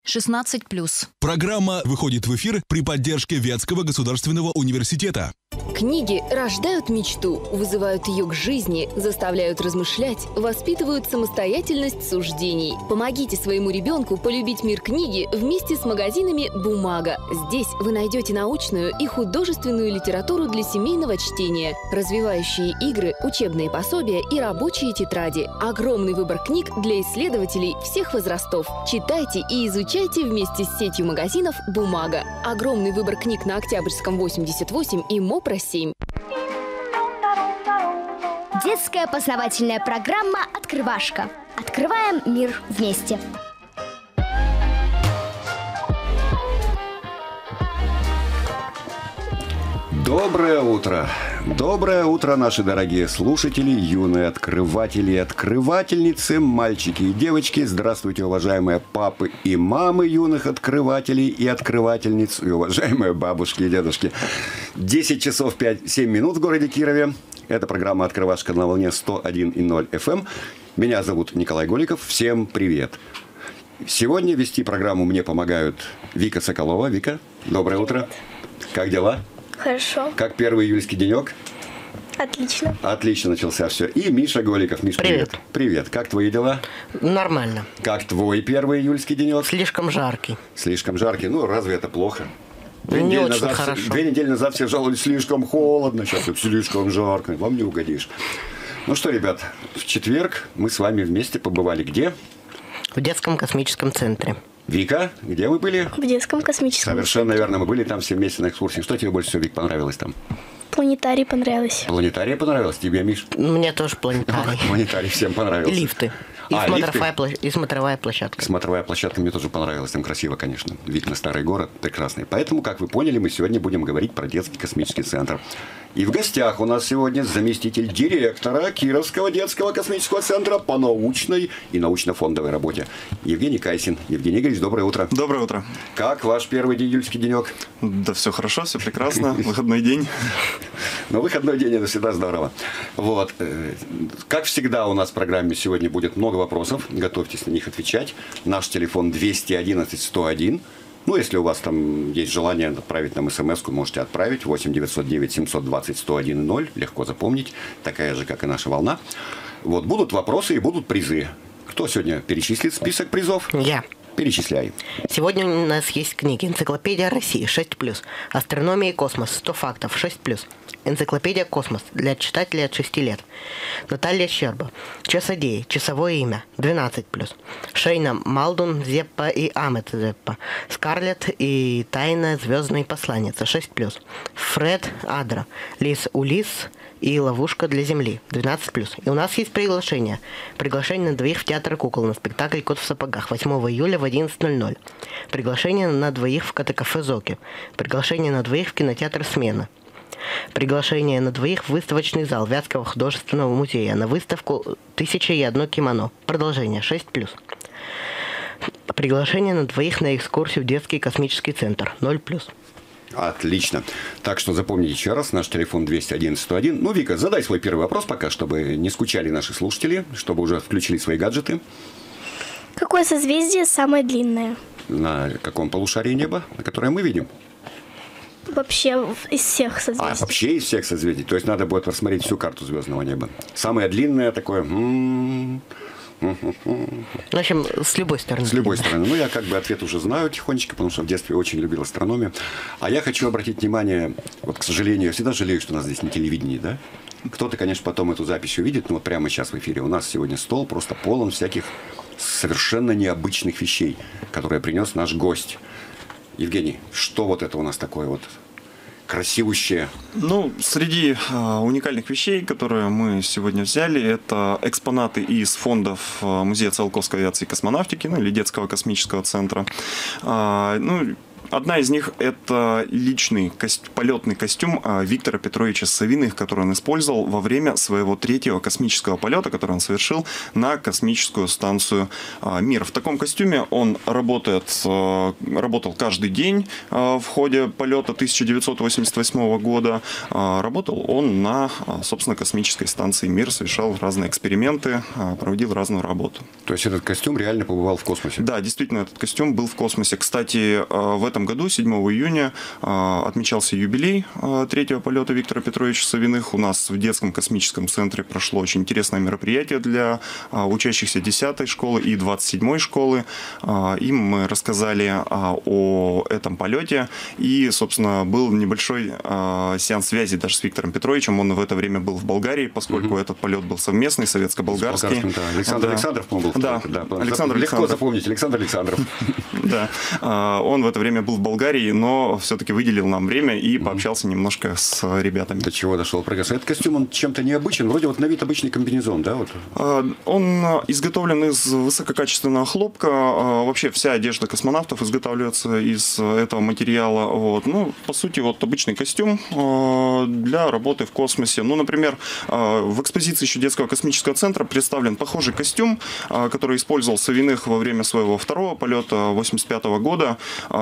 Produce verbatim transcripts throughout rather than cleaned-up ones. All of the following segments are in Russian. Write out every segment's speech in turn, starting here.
шестнадцать плюс. Программа выходит в эфир при поддержке Вятского государственного университета. Книги рождают мечту, вызывают ее к жизни, заставляют размышлять, воспитывают самостоятельность суждений. Помогите своему ребенку полюбить мир книги вместе с магазинами «Бумага». Здесь вы найдете научную и художественную литературу для семейного чтения, развивающие игры, учебные пособия и рабочие тетради. Огромный выбор книг для исследователей всех возрастов. Читайте и изучайте вместе с сетью магазинов «Бумага». Огромный выбор книг на Октябрьском восемьдесят восемь и МОПРО семь. Детская познавательная программа «Открывашка». Открываем мир вместе. Доброе утро! Доброе утро, наши дорогие слушатели, юные открыватели и открывательницы, мальчики и девочки. Здравствуйте, уважаемые папы и мамы юных открывателей и открывательниц, и уважаемые бабушки и дедушки. десять часов пять-семь минут в городе Кирове. Это программа «Открывашка» на волне сто один и ноль эф эм. Меня зовут Николай Голиков. Всем привет! Сегодня вести программу мне помогают Вика Соколова. Вика, доброе утро. Как дела? Хорошо. Как первый июльский денек? Отлично. Отлично начался все. И Миша Голиков. Миш, привет. Привет. Привет. Как твои дела? Нормально. Как твой первый июльский денек? Слишком жаркий. Слишком жаркий. Ну, разве это плохо? Две, Не недели, очень назад, хорошо. Две недели назад все жаловались, слишком холодно, сейчас слишком жарко. Вам не угодишь. Ну что, ребят, в четверг мы с вами вместе побывали где? В детском космическом центре. Вика, где вы были? В детском космическом. Совершенно верно, мы были там все вместе на экскурсии. Что тебе больше всего, Вик, понравилось там? Планетарий понравилось. Планетарий понравилось? Тебе, Миш? Мне тоже планетарий. Планетарий всем понравился. Лифты. И, а, смотровая, лифты? и смотровая площадка. Смотровая площадка мне тоже понравилась. Там красиво, конечно. Вид на старый город прекрасный. Поэтому, как вы поняли, мы сегодня будем говорить про детский космический центр. И в гостях у нас сегодня заместитель директора Кировского детского космического центра по научной и научно-фондовой работе Евгений Кайсин. Евгений Игоревич, доброе утро. Доброе утро. Как ваш первый июльский денек? Да все хорошо, все прекрасно. Выходной день. Ну, выходной день – это всегда здорово. Вот. Как всегда, у нас в программе сегодня будет много вопросов. Готовьтесь на них отвечать. Наш телефон двести одиннадцать сто один. Ну, если у вас там есть желание отправить нам смс-ку, можете отправить. восемь девятьсот девять семьсот двадцать сто один ноль. Легко запомнить. Такая же, как и наша волна. Вот. Будут вопросы и будут призы. Кто сегодня перечислит список призов? Я. Перечисляй. Сегодня у нас есть книги. Энциклопедия России шесть плюс. Астрономия и космос сто фактов шесть плюс. Энциклопедия «Космос» для читателей от шести лет. Наталья Щерба. Часодеи. Часовое имя. двенадцать плюс. Шейна Малдун, Зеппа и Амет Зеппа. Скарлетт и Тайна звездной посланницы. шесть плюс. Фред Адра. Лис Улис и Ловушка для Земли. двенадцать плюс. И у нас есть приглашение. Приглашение на двоих в театр кукол на спектакль «Кот в сапогах» восьмого июля в одиннадцать ноль ноль. Приглашение на двоих в КТ-кафе «Зоки». Приглашение на двоих в кинотеатр «Смена». Приглашение на двоих в выставочный зал Вятского художественного музея на выставку «Тысяча и одно кимоно». Продолжение шесть плюс. Приглашение на двоих на экскурсию в детский космический центр ноль плюс. Отлично. Так что запомните еще раз, наш телефон двести одиннадцать сто один. Ну, Вика, задай свой первый вопрос пока, чтобы не скучали наши слушатели, чтобы уже включили свои гаджеты. Какое созвездие самое длинное? На каком полушарии неба, на которое мы видим? Вообще из всех созвездий. А, вообще из всех созвездий. То есть надо будет рассмотреть всю карту звездного неба. Самое длинное такое... В общем, с любой стороны. С любой стороны. Ну, я как бы ответ уже знаю тихонечко, потому что в детстве очень любил астрономию. А я хочу обратить внимание, вот, к сожалению, я всегда жалею, что у нас здесь не телевидение, да? Кто-то, конечно, потом эту запись увидит, но вот прямо сейчас в эфире у нас сегодня стол просто полон всяких совершенно необычных вещей, которые принес наш гость. Евгений, что вот это у нас такое вот красивущее? Ну, среди э, уникальных вещей, которые мы сегодня взяли, это экспонаты из фондов э, Музея Циолковской авиации и космонавтики, ну, или Детского космического центра. Э, ну, Одна из них – это личный кост... полетный костюм Виктора Петровича Савиных, который он использовал во время своего третьего космического полета, который он совершил на космическую станцию «Мир». В таком костюме он работает, работал каждый день в ходе полета тысяча девятьсот восемьдесят восьмого года. Работал он на, собственно, космической станции «Мир», совершал разные эксперименты, проводил разную работу. То есть этот костюм реально побывал в космосе? Да, действительно, этот костюм был в космосе. Кстати, в этом году, седьмого июня, отмечался юбилей третьего полета Виктора Петровича Савиных. У нас в детском космическом центре прошло очень интересное мероприятие для учащихся десятой школы и двадцать седьмой школы. Им мы рассказали о этом полете. И, собственно, был небольшой сеанс связи даже с Виктором Петровичем. Он в это время был в Болгарии, поскольку угу. этот полет был совместный, советско-болгарский. Да. Александр да. Александров, по-моему, был. Да, да. Александр Легко Александров. запомнить, Александр Александров. Да, он в это время был в Болгарии, но все-таки выделил нам время и пообщался немножко с ребятами. До чего дошел прогресс? Этот костюм, он чем-то необычен, вроде вот на вид обычный комбинезон, да? Вот. Он изготовлен из высококачественного хлопка. Вообще вся одежда космонавтов изготавливается из этого материала. Вот. Ну, по сути, вот обычный костюм для работы в космосе. Ну, например, в экспозиции еще детского космического центра представлен похожий костюм, который использовал Савиных во время своего второго полета восемьдесят пятого года.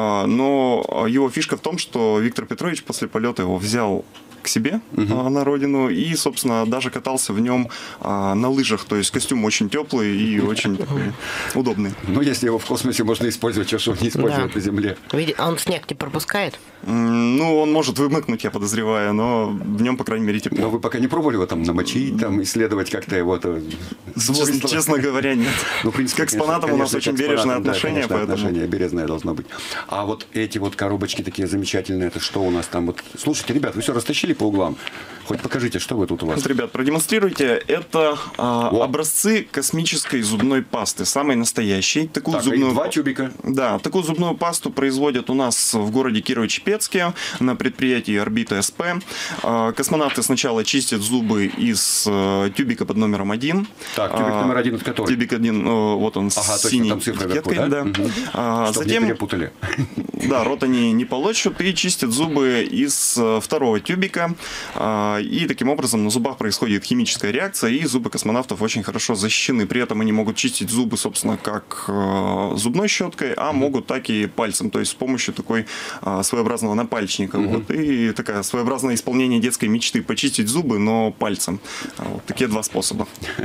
Но его фишка в том, что Виктор Петрович после полета его взял к себе uh-huh. на родину и, собственно, даже катался в нем а, на лыжах. То есть костюм очень теплый и очень такой удобный. Ну, если его в космосе можно использовать, что же не использовать да. на Земле? А он снег не пропускает? Ну, он может вымокнуть, я подозреваю, но в нем, по крайней мере, тепло. Но вы пока не пробовали его там намочить, там, исследовать как-то его то, честно, честно говоря, нет. Ну, в принципе, к экспонатам конечно, у нас очень бережное отношение. Да, конечно, отношение бережное должно быть. А вот эти вот коробочки такие замечательные, это что у нас там? Вот, слушайте, ребят, вы все растащили по углам? Хоть покажите, что вы тут у вас? Вот, ребят, продемонстрируйте. Это а, образцы космической зубной пасты, самой настоящей. Такую так, зубную... два тюбика. Да, такую зубную пасту производят у нас в городе Кирово-Чепецке на предприятии «Орбита СП». А, космонавты сначала чистят зубы из а, тюбика под номером один. Так, тюбик а, номер один, это который? Тюбик один, вот он, ага, с синей этикеткой. Да? Да. Угу. А, Чтобы затем, не перепутали. Да, рот они не полощут и чистят зубы из второго тюбика. И таким образом на зубах происходит химическая реакция, и зубы космонавтов очень хорошо защищены. При этом они могут чистить зубы, собственно, как зубной щеткой, а mm-hmm. могут так и пальцем, то есть с помощью такой своеобразного напальчника. Mm-hmm. Вот. И такое своеобразное исполнение детской мечты – почистить зубы, но пальцем. Вот такие два способа.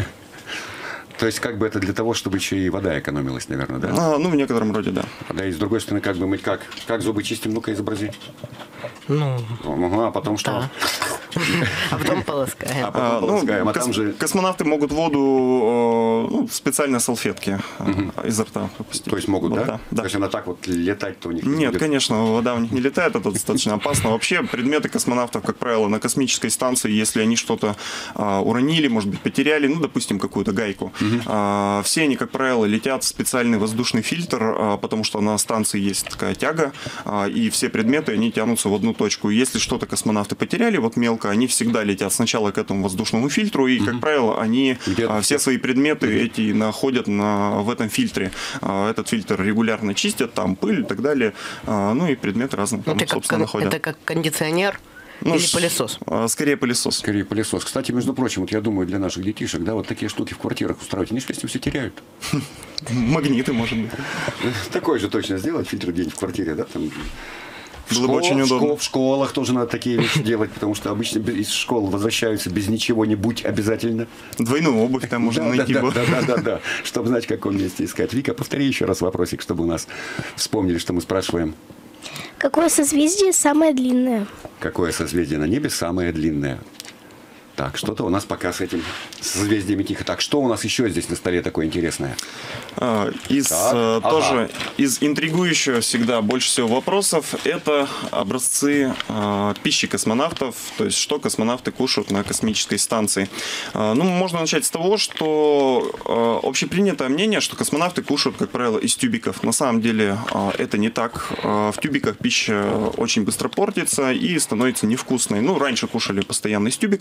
То есть, как бы это для того, чтобы еще и вода экономилась, наверное, да? А, ну, в некотором роде, да. Да, и с другой стороны, как бы мыть, как? Как зубы чистим? Ну-ка, изобрази. Ну, угу, а потом что? Да. А потом полоскаем. А потом полоскаем. Ну, а кос- там же... Космонавты могут воду ну, в специальной салфетке угу. изо рта пропустить. То есть могут, вот, да? да? Да. То есть она так вот летать-то у них не Нет, будет? конечно, вода у них не летает, это достаточно опасно. Вообще, предметы космонавтов, как правило, на космической станции, если они что-то а, уронили, может быть, потеряли, ну, допустим, какую-то гайку, угу. а, все они, как правило, летят в специальный воздушный фильтр, а, потому что на станции есть такая тяга, а, и все предметы, они тянутся в одну точку. Если что-то космонавты потеряли, вот мелко, они всегда летят сначала к этому воздушному фильтру, и, как угу. правило, они а, все свои предметы угу. эти находят на, в этом фильтре. А, этот фильтр регулярно чистят, там пыль и так далее, а, ну и предметы разные там, это собственно, как, находят. Это как кондиционер? Ну, или пылесос? Скорее пылесос. Скорее пылесос. Кстати, между прочим, вот я думаю, для наших детишек, да, вот такие штуки в квартирах устраивать, они же если все теряют. Магниты, может быть. Такой же точно сделать, фильтр где-нибудь в квартире, да, там... Было бы очень удобно. В школах тоже надо такие вещи делать, потому что обычно из школ возвращаются без ничего-нибудь обязательно. Двойную обувь там можно да, найти. Да, да, да, да, да. Чтобы знать, в каком месте искать. Вика, повтори еще раз вопросик, чтобы у нас вспомнили, что мы спрашиваем. Какое созвездие самое длинное? Какое созвездие на небе самое длинное? Так, что-то у нас пока с этим созвездиями тихо. Так, что у нас еще здесь на столе такое интересное? Из так, тоже ага. из интригующего всегда больше всего вопросов это образцы э, пищи космонавтов, то есть что космонавты кушают на космической станции. Э, ну, можно начать с того, что э, общепринятое мнение, что космонавты кушают, как правило, из тюбиков. На самом деле э, это не так. Э, в тюбиках пища очень быстро портится и становится невкусной. Ну, раньше кушали постоянно из тюбиков, сейчас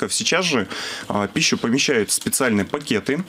Сейчас же пищу помещают в специальные пакеты.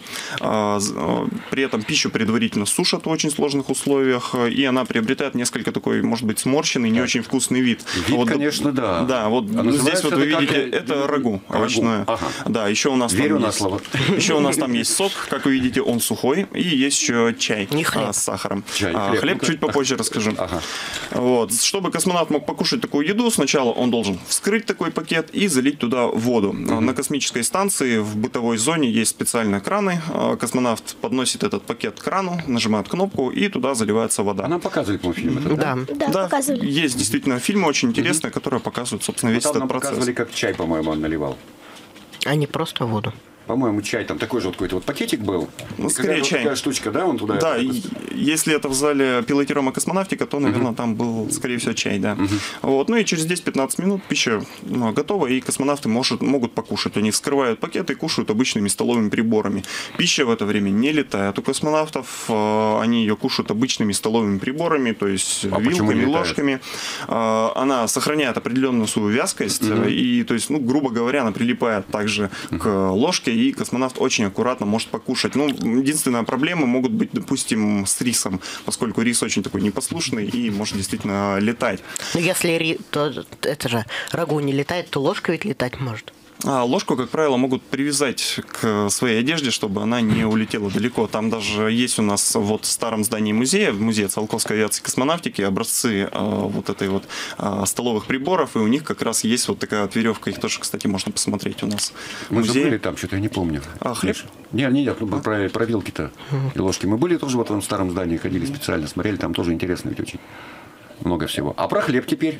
При этом пищу предварительно сушат в очень сложных условиях, и она приобретает несколько такой, может быть, сморщенный, не очень вкусный вид. Вид, вот, конечно, да. Да, вот а здесь вот вы видите, как... это рагу овощное. Ага. Да, еще у нас Верю там на есть, слово. еще у нас там есть сок, как вы видите, он сухой, и есть еще чай а, с сахаром. Чай, а, хлеб, хлеб ну-ка. чуть попозже расскажу. Ага. Вот. Чтобы космонавт мог покушать такую еду, сначала он должен вскрыть такой пакет и залить туда воду. Mm-hmm. На космической станции в бытовой зоне есть специальные краны. Космонавт подносит этот пакет к крану, нажимает кнопку, и туда заливается вода. Она показывает, по фильм это, Да. Да, Да, показывали. есть действительно фильмы очень интересные, mm-hmm. которые показывают, собственно, весь там этот нам процесс. показывали, как чай, по-моему, он наливал. А не просто воду. По-моему, чай там такой же вот какой-то вот пакетик был. Ну, И скорее вот чай. такая штучка, да, он туда... Да, и если это в зале пилотируемой космонавтика, то, наверное, uh-huh. там был, скорее всего, чай, да. Uh-huh. Вот. Ну и через десять-пятнадцать минут пища ну, готова, и космонавты может, могут покушать. Они вскрывают пакеты и кушают обычными столовыми приборами. Пища в это время не летает. У космонавтов э, они ее кушают обычными столовыми приборами, то есть а вилками, ложками. Э, она сохраняет определенную свою вязкость, uh-huh. и, то есть, ну, грубо говоря, она прилипает также uh-huh. к ложке, и космонавт очень очень аккуратно может покушать. Ну, единственная проблема могут быть, допустим, с рисом, поскольку рис очень такой непослушный и может действительно летать. Ну, если ри... то это же рагу не летает, то ложка ведь летать может. А ложку, как правило, могут привязать к своей одежде, чтобы она не улетела далеко. Там даже есть у нас вот в старом здании музея, в музее Циолковской авиации и космонавтики, образцы э, вот этой вот э, столовых приборов, и у них как раз есть вот такая вот веревка. Их тоже, кстати, можно посмотреть у нас в Мы музее. же были там, что-то я не помню. А, хлеб? Нет, нет, ну, про, про вилки-то и ложки. Мы были тоже в этом старом здании, ходили специально, смотрели, там тоже интересно ведь очень. Много всего. А про хлеб теперь?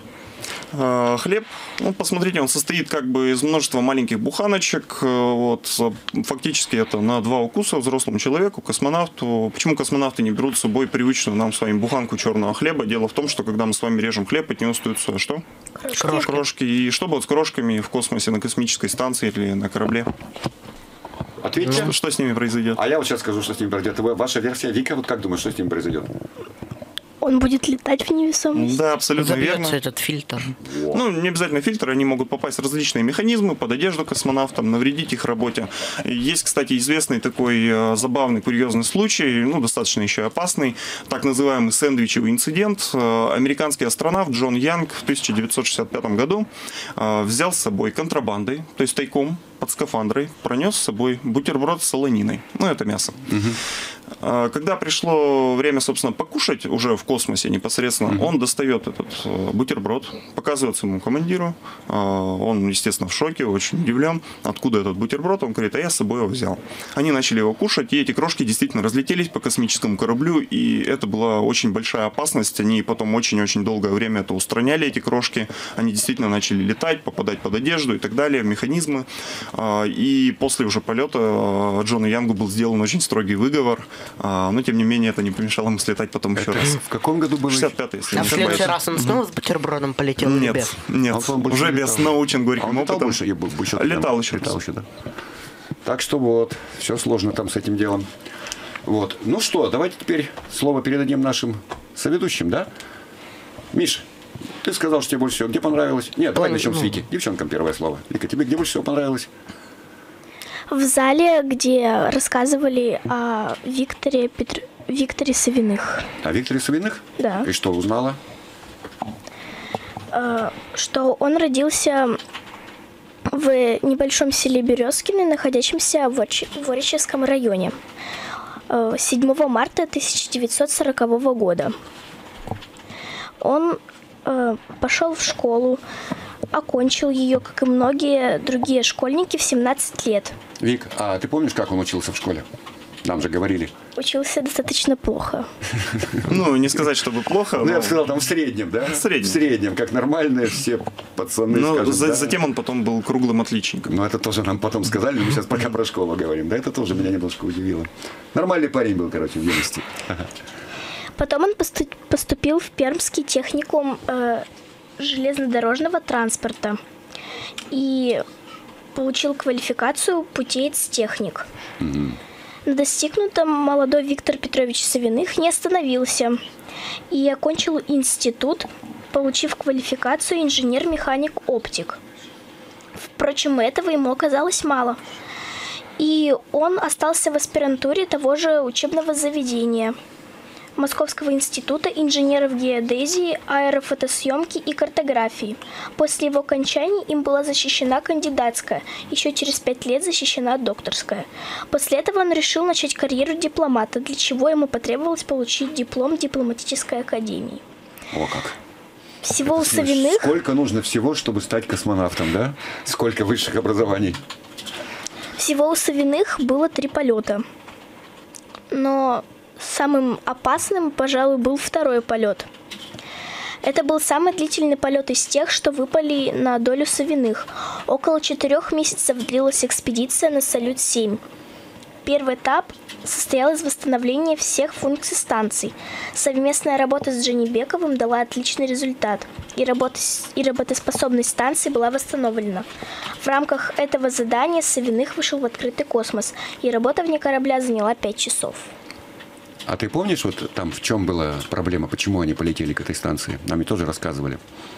Хлеб, ну, посмотрите, он состоит как бы из множества маленьких буханочек. Вот, фактически это на два укуса взрослому человеку, космонавту. Почему космонавты не берут с собой привычную нам с вами буханку черного хлеба? Дело в том, что когда мы с вами режем хлеб, от него остаются что? Крошки. Крошки. И что будет с крошками в космосе, на космической станции или на корабле? Ответьте. Что, что с ними произойдет? А я вот сейчас скажу, что с ними произойдет. Ваша версия, Вика, вот как думаешь, что с ними произойдет? Он будет летать в невесомости. Да, абсолютно Забьется верно. этот фильтр. Ну, не обязательно фильтры, они могут попасть в различные механизмы под одежду космонавтам, навредить их работе. Есть, кстати, известный такой э, забавный, курьезный случай, ну, достаточно еще опасный, так называемый сэндвичевый инцидент. Э, американский астронавт Джон Янг в тысяча девятьсот шестьдесят пятом году э, взял с собой контрабандой, то есть тайком, под скафандрой, пронес с собой бутерброд с солониной. Ну, это мясо. Угу. Когда пришло время, собственно, покушать уже в космосе непосредственно, угу. он достает этот бутерброд, показывает своему командиру. Он, естественно, в шоке, очень удивлен. Откуда этот бутерброд? Он говорит, а я с собой его взял. Они начали его кушать, и эти крошки действительно разлетелись по космическому кораблю, и это была очень большая опасность. Они потом очень-очень долгое время это устраняли, эти крошки. Они действительно начали летать, попадать под одежду и так далее, механизмы. И после уже полета Джону Янгу был сделан очень строгий выговор, но тем не менее это не помешало ему слетать потом еще это раз. В каком году было? шестьдесят пятый, если А не в следующий ошибаюсь. раз он снова с бутербродом полетел? или Нет, без? нет, А он уже больше без летал. научен горьким А он летал опытом. больше, я был больше Летал еще летал раз. еще, да. Так что вот, все сложно там с этим делом. Вот. Ну что, давайте теперь слово передадим нашим соведущим, да? Миш, ты сказал, что тебе больше всего где понравилось? Нет, давай Ой, начнем ну. с Вики. Девчонкам первое слово. Вика, тебе где больше всего понравилось? В зале, где рассказывали о Викторе, Петр... Викторе Савиных. А Викторе Савиных? Да. И что узнала? Э, Что он родился в небольшом селе Березкино, находящемся в Орч- в Оричевском районе, э, седьмого марта тысяча девятьсот сорокового года. Он э, пошел в школу, окончил ее, как и многие другие школьники, в семнадцать лет. Вик, а ты помнишь, как он учился в школе? Нам же говорили. Учился достаточно плохо. Ну, не сказать, чтобы плохо. Ну, но- я бы сказал, там в среднем, да? В среднем. В среднем, как нормальные все пацаны, Но скажем, за- да? затем он потом был круглым отличником. Ну, это тоже нам потом сказали, но мы сейчас пока про школу говорим. Да, это тоже меня немножко удивило. Нормальный парень был, короче, в юности. Потом он посту- поступил в Пермский техникум э, железнодорожного транспорта и получил квалификацию путеец-техник. На достигнутом молодой Виктор Петрович Савиных не остановился и окончил институт, получив квалификацию инженер-механик-оптик. Впрочем, этого ему оказалось мало. И он остался в аспирантуре того же учебного заведения Московского института инженеров геодезии, аэрофотосъемки и картографии. После его окончания им была защищена кандидатская, еще через пять лет защищена докторская. После этого он решил начать карьеру дипломата, для чего ему потребовалось получить диплом дипломатической академии. О как! Всего у Слушай, Савиных... Сколько нужно всего, чтобы стать космонавтом, да? Сколько высших образований? Всего у Савиных было три полета. Но самым опасным, пожалуй, был второй полет. Это был самый длительный полет из тех, что выпали на долю Савиных. Около четырех месяцев длилась экспедиция на Салют-семь. Первый этап состоял из восстановления всех функций станций. Совместная работа с Джанибековым дала отличный результат, и, работа, и работоспособность станции была восстановлена. В рамках этого задания Савиных вышел в открытый космос, и работа вне корабля заняла пять часов. А ты помнишь, вот там в чем была проблема, почему они полетели к этой станции? Нам ведь тоже рассказывали,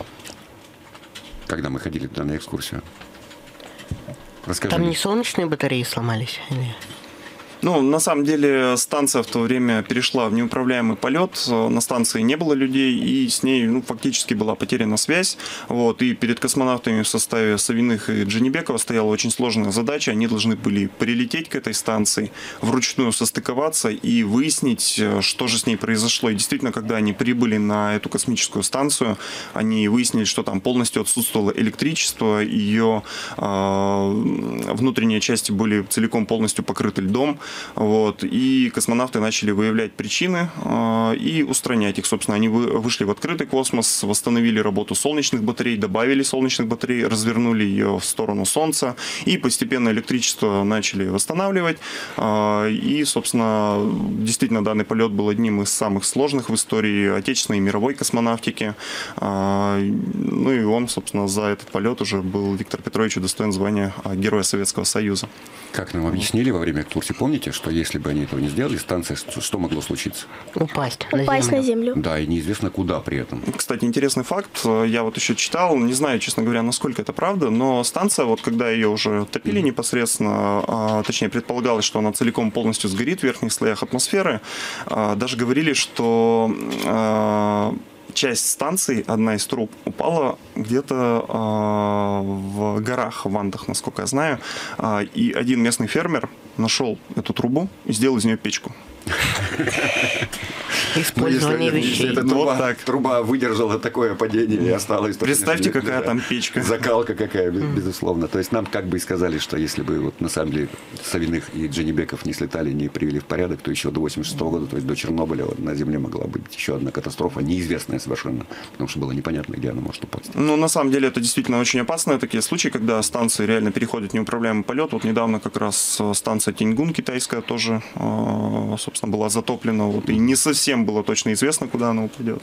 когда мы ходили туда на экскурсию. Расскажи Там мне. не солнечные батареи сломались? Или... Ну, на самом деле, станция в то время перешла в неуправляемый полет. На станции не было людей, и с ней ну, фактически была потеряна связь. Вот, и перед космонавтами в составе Савиных и Джанибекова стояла очень сложная задача. Они должны были прилететь к этой станции, вручную состыковаться и выяснить, что же с ней произошло. И действительно, когда они прибыли на эту космическую станцию, они выяснили, что там полностью отсутствовало электричество, ее э, внутренние части были целиком полностью покрыты льдом. Вот, и космонавты начали выявлять причины э, и устранять их. Собственно, они вы, вышли в открытый космос, восстановили работу солнечных батарей, добавили солнечных батарей, развернули ее в сторону Солнца, и постепенно электричество начали восстанавливать. Э, и, собственно, действительно, данный полет был одним из самых сложных в истории отечественной и мировой космонавтики. Э, ну и он, собственно, за этот полет уже был Виктор Петрович удостоен звания Героя Советского Союза. Как нам объяснили во время экскурсии, помните, что если бы они этого не сделали, станция, что могло случиться? Упасть, Упасть на землю. Да, и неизвестно куда при этом. Кстати, интересный факт, я вот еще читал, не знаю, честно говоря, насколько это правда, но станция, вот когда ее уже топили непосредственно, а, точнее, предполагалось, что она целиком полностью сгорит в верхних слоях атмосферы, а, даже говорили, что... А, часть станции, одна из труб, упала где-то э, в горах, в Андах, насколько я знаю. Э, и один местный фермер нашел эту трубу и сделал из нее печку. Использование ну, если, вещей. если эта Ну, труба, вот так. труба выдержала такое падение и осталась... Представьте, конечно, какая да, там печка. Закалка какая, безусловно. То есть нам как бы и сказали, что если бы вот на самом деле Савиных и Джанибеков не слетали, не привели в порядок, то еще до восемьдесят шестого года, то есть до Чернобыля, вот, на Земле могла быть еще одна катастрофа, неизвестная совершенно, потому что было непонятно, где она может упасть. Ну, на самом деле, это действительно очень опасные такие случаи, когда станции реально переходят в неуправляемый полет. Вот недавно как раз станция Тяньгун китайская тоже, собственно, была затоплена. Вот, и не совсем было точно известно, куда она упадет.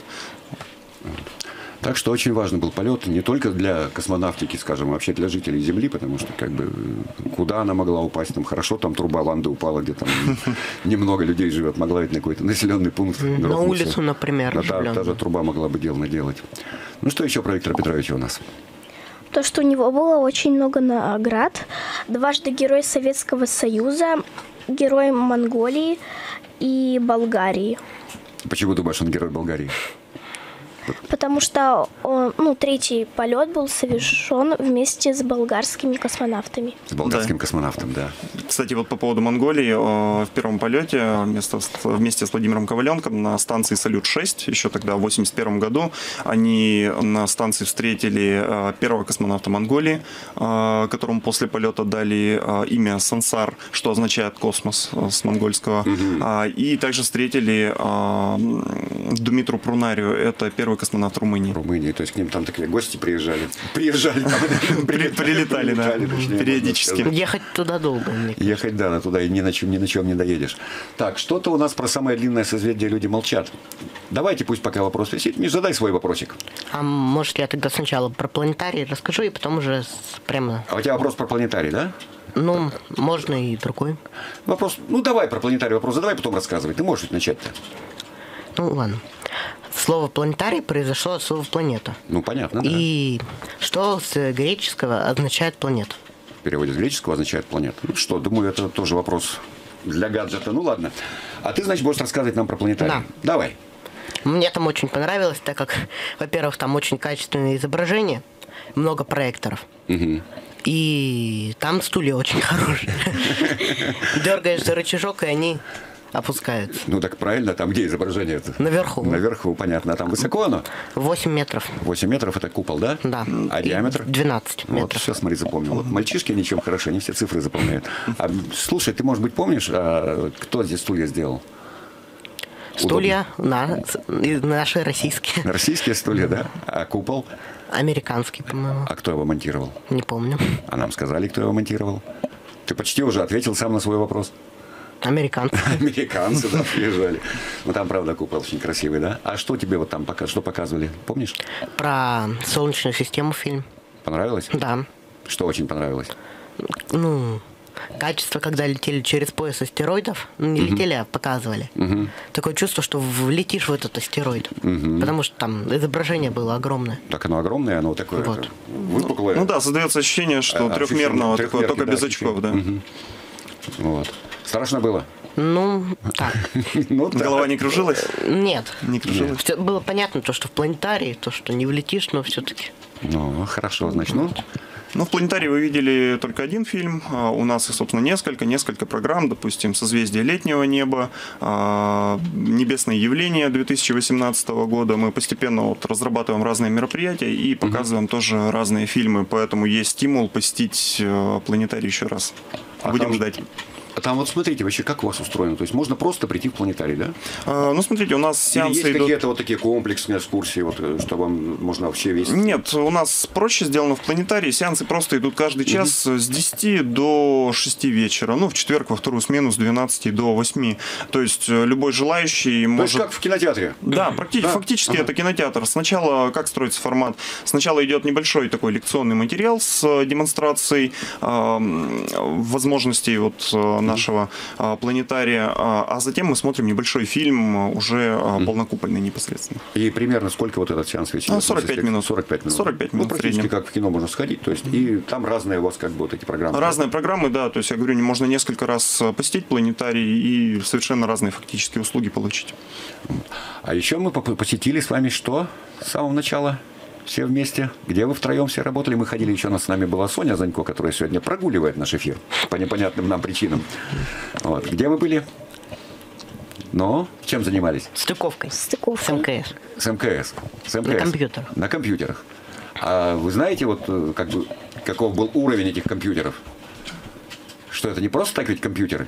Так что очень важный был полет не только для космонавтики, скажем, а вообще для жителей Земли, потому что как бы куда она могла упасть, там хорошо, там труба Ванды упала, где там немного людей живет, могла ведь на какой-то населенный пункт. На улицу, например. Та же труба могла бы дело наделать. Ну что еще про Виктора Петровича у нас? То, что у него было очень много наград. Дважды Герой Советского Союза, Герой Монголии и Болгарии. Почему думаешь, он герой Болгарии? Потому что он, ну, третий полет был совершен вместе с болгарскими космонавтами. С болгарским Да. космонавтом, да. Кстати, вот по поводу Монголии, в первом полете вместе, вместе с Владимиром Коваленком на станции Салют-шесть, еще тогда в восемьдесят первом году, они на станции встретили первого космонавта Монголии, которому после полета дали имя Сансар, что означает космос с монгольского. Угу. И также встретили Думитру Прунарию, это первый космонавт Румынии. Румынии, то есть к ним там такие гости приезжали. Приезжали, прилетали, да, периодически. Ехать туда долго. Ехать, да, туда и ни на чем, ни на чем не доедешь. Так, что-то у нас про самое длинное созвездие люди молчат. Давайте, пусть пока вопрос висит. Миш, задай свой вопросик. А может, я тогда сначала про планетарий расскажу, и потом уже прямо... А у тебя вопрос про планетарий, да? Ну, можно и другой. Вопрос, ну давай про планетарий вопрос задавай, потом рассказывай. Ты можешь ведь начать-то. Ну, ладно. Слово «планетарий» произошло от слова «планета». Ну, понятно, да. И что с греческого означает «планета»? В переводе с греческого означает «планета». Ну что, думаю, это тоже вопрос для гаджета. Ну, ладно. А ты, значит, будешь рассказывать нам про планетарий? Да. Давай. Мне там очень понравилось, так как, во-первых, там очень качественное изображение, много проекторов. Угу. И там стулья очень хорошие. Дергаешь за рычажок, и они опускаются. Ну, так правильно, там где изображение? Наверху. Наверху, понятно. А там высоко оно? восемь метров. восемь метров – это купол, да? Да. А И диаметр? двенадцать Вот, метров. все, смотри, запомнил. Вот мальчишки ничем хорошо, они все цифры запоминают. А, слушай, ты, может быть, помнишь, а, кто здесь стулья сделал? Стулья на, наши российские. Российские стулья, да? А купол? Американский, по-моему. А кто его монтировал? Не помню. А нам сказали, кто его монтировал? Ты почти уже ответил сам на свой вопрос. Американцы. Американцы, да, приезжали. Ну, там, правда, купол очень красивый, да? А что тебе вот там пока, что показывали? Помнишь? Про Солнечную систему фильм. Понравилось? Да. Что очень понравилось? Ну, качество, когда летели через пояс астероидов, ну, не Мгм. летели, а показывали. Мгм. Такое чувство, что влетишь в этот астероид. Мгм. Потому что там изображение было огромное. Так оно огромное, оно такое Вот. выпуклое. Ну да, создается ощущение, что А, трехмерного, ощущение, такое, только трехмерки, без да, очков, да. ощущение. Мгм. Вот. Страшно было? Ну, так. Ну, да. Голова не кружилась? Нет. Не кружилась? Всё было понятно, то, что в планетарии, то, что не влетишь, но все-таки. Ну, хорошо, значит, ну, Ну, в планетарии вы видели только один фильм. А у нас их, собственно, несколько. Несколько программ, допустим, «Созвездие летнего неба», а, «Небесные явления» две тысячи восемнадцатого года. Мы постепенно вот разрабатываем разные мероприятия и показываем тоже разные фильмы. Поэтому есть стимул посетить э, планетарий еще раз. А Будем там- ждать. а там вот смотрите, вообще как у вас устроено? То есть можно просто прийти в планетарий, да? А, ну, смотрите, у нас Или сеансы есть идут... какие-то вот такие комплексные экскурсии, вот, э, что вам можно вообще весь... Нет, у нас проще сделано в планетарии. Сеансы просто идут каждый час с десяти до шести вечера. Ну, в четверг во вторую смену с двенадцати до восьми. То есть э, любой желающий То есть может... как в кинотеатре? Да, практически, Да? фактически Ага. это кинотеатр. Сначала как строится формат? Сначала идет небольшой такой лекционный материал с э, демонстрацией э, возможностей вот э, нашего э, планетария, а, а затем мы смотрим небольшой фильм э, уже э, полнокупольный непосредственно. И примерно сколько вот этот сеанс вечера? Ну, сорок пять минут. сорок пять минут. сорок пять Ну, минут в практически среднем. как в кино можно сходить. То есть, и там разные у вас как бы вот эти программы. Разные программы, да, то есть я говорю, можно несколько раз посетить планетарий и совершенно разные фактические услуги получить. А еще мы поп- посетили с вами что с самого начала? Все вместе. Где вы втроем все работали? Мы ходили, еще с нами была Соня Занько, которая сегодня прогуливает наш эфир по непонятным нам причинам. Вот. Где мы были? Но чем занимались? Стыковкой. Стыковкой. С МКС. С МКС. С МКС. На компьютерах. На компьютерах. А вы знаете, вот э, как бы, каков был уровень этих компьютеров? Что это не просто так ведь компьютеры?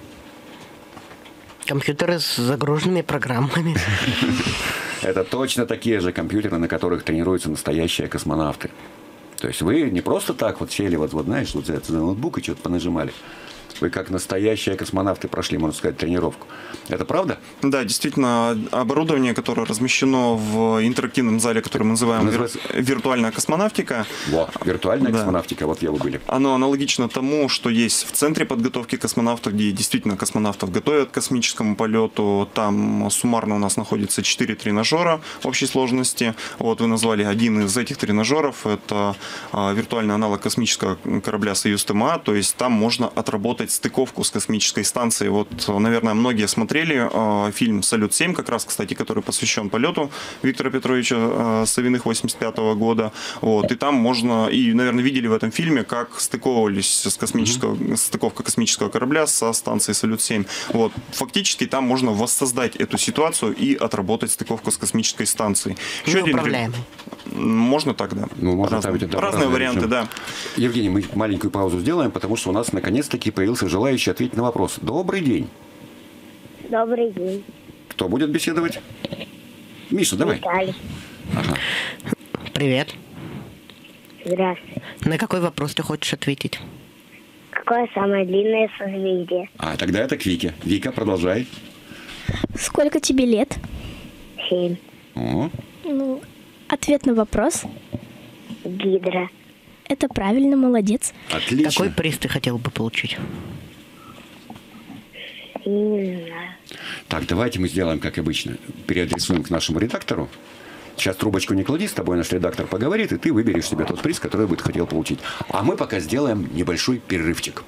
Компьютеры с загруженными программами. Это точно такие же компьютеры, на которых тренируются настоящие космонавты. То есть вы не просто так вот сели, вот, вот знаешь, вот за за ноутбук и что-то понажимали. Вы как настоящие космонавты прошли, можно сказать, тренировку. Это правда? Да, действительно, оборудование, которое размещено в интерактивном зале, который мы называем вир- Называется? виртуальная космонавтика, Во, виртуальная Да. космонавтика, вот где вы были. оно аналогично тому, что есть в центре подготовки космонавтов, где действительно космонавтов готовят к космическому полету. Там суммарно у нас находится четыре тренажера общей сложности. Вот вы назвали один из этих тренажеров. Это а, виртуальный аналог космического корабля «Союз ТМА». То есть там можно отработать стыковку с космической станцией. Вот, наверное, многие смотрели э, фильм «Салют-семь», как раз, кстати, который посвящен полету Виктора Петровича э, Савиных восемьдесят пятого года. Вот, и там можно, и, наверное, видели в этом фильме, как стыковывались с космического, mm-hmm. стыковка космического корабля со станцией «Салют-семь». Вот, фактически там можно воссоздать эту ситуацию и отработать стыковку с космической станцией. Еще один- Неуправляемый. Можно так, да. Ну, можно разные, ставить, да, разные разные варианты, режимы. да. Евгений, мы маленькую паузу сделаем, потому что у нас наконец-таки появился желающий ответить на вопрос. Добрый день. Добрый день. Кто будет беседовать? Миша, давай. Виталий. Ага. Привет. Здравствуйте. На какой вопрос ты хочешь ответить? Какое самое длинное созвездие? А, тогда это к Вике. Вика, продолжай. Сколько тебе лет? Семь. О, Ну, ответ на вопрос. Гидра. Это правильно, молодец. отлично. Какой приз ты хотел бы получить? Не знаю. Так, давайте мы сделаем, как обычно. Переадресуем к нашему редактору. Сейчас трубочку не клади, с тобой наш редактор поговорит, и ты выберешь себе тот приз, который бы ты хотел получить. А мы пока сделаем небольшой перерывчик.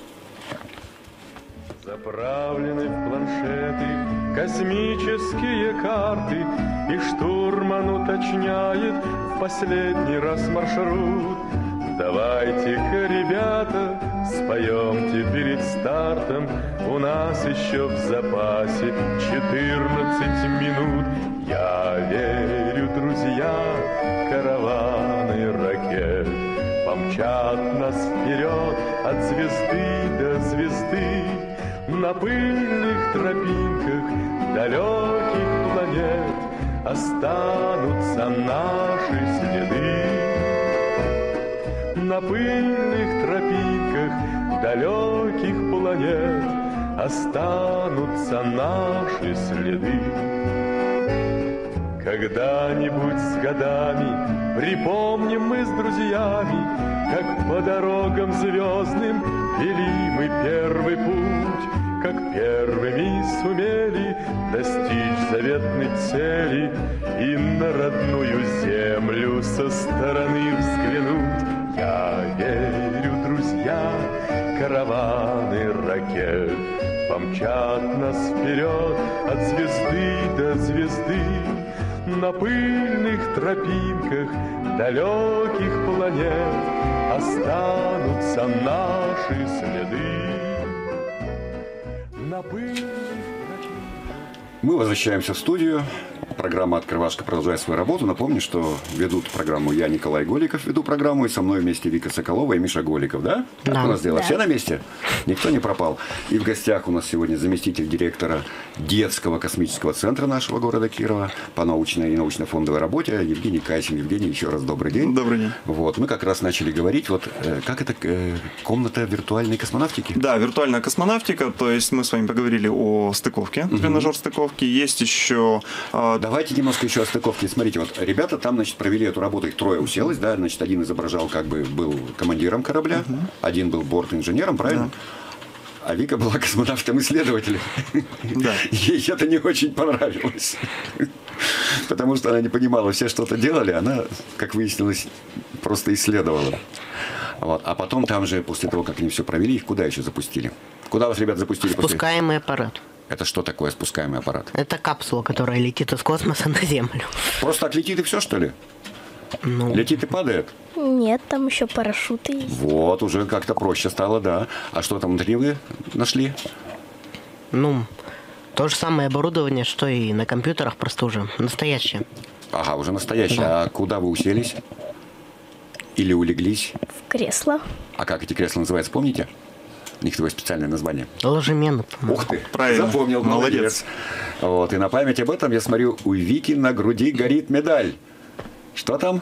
Заправлены в планшеты космические карты, и штурман уточняет в последний раз маршрут. Давайте-ка, ребята, споемте перед стартом, у нас еще в запасе четырнадцать минут. Я верю, друзья, караваны ракет помчат нас вперед от звезды до звезды. На пыльных тропинках далеких планет останутся наши следы. На пыльных тропинках далеких планет останутся наши следы. Когда-нибудь с годами припомним мы с друзьями, как по дорогам звездным вели мы первый путь, как первыми сумели достичь заветной цели и на родную землю со стороны взглянуть. Я верю, друзья, караваны ракет помчат нас вперед от звезды до звезды. На пыльных тропинках далеких планет останутся наши следы. На пыльных Мы возвращаемся в студию. Программа «Открывашка» продолжает свою работу. Напомню, что ведут программу я, Николай Голиков, веду программу, и со мной вместе Вика Соколова и Миша Голиков, да? Да. Как у нас дела? Да. Все на месте? Никто не пропал. И в гостях у нас сегодня заместитель директора детского космического центра нашего города Кирова по научной и научно-фондовой работе Евгений Кайсин. Евгений, еще раз добрый день. Добрый день. Вот, мы как раз начали говорить, вот э, как это э, комната виртуальной космонавтики? Да, виртуальная космонавтика, то есть мы с вами поговорили о стыковке, угу. тренажер стыковки. Есть еще... Э... Давайте немножко еще о стыковке. Смотрите, вот ребята там, значит, провели эту работу, их трое уселось, да, значит, один изображал, как бы был командиром корабля, угу. один был борт-инженером, правильно? Да. А Вика была космонавтом-исследователем. Да. Ей это не очень понравилось. Потому что она не понимала, все что-то делали, она, как выяснилось, просто исследовала. Вот. А потом там же, после того, как они все провели, их куда еще запустили? Куда вас, ребят, запустили? Спускаемый после... аппарат. Это что такое спускаемый аппарат? Это капсула, которая летит из космоса на Землю. Просто так летит и все, что ли? Ну... Летит и падает? Нет, там еще парашюты есть. Вот, уже как-то проще стало, да. А что там внутри вы нашли? Ну, то же самое оборудование, что и на компьютерах, просто уже настоящее. Ага, уже настоящее. Да. А куда вы уселись? Или улеглись? В кресло. А как эти кресла называются, помните? У них такое специальное название. Ложемент. Ух ты, правильно. Запомнил, молодец. молодец. Вот, и на память об этом, я смотрю, у Вики на груди горит медаль. Что там?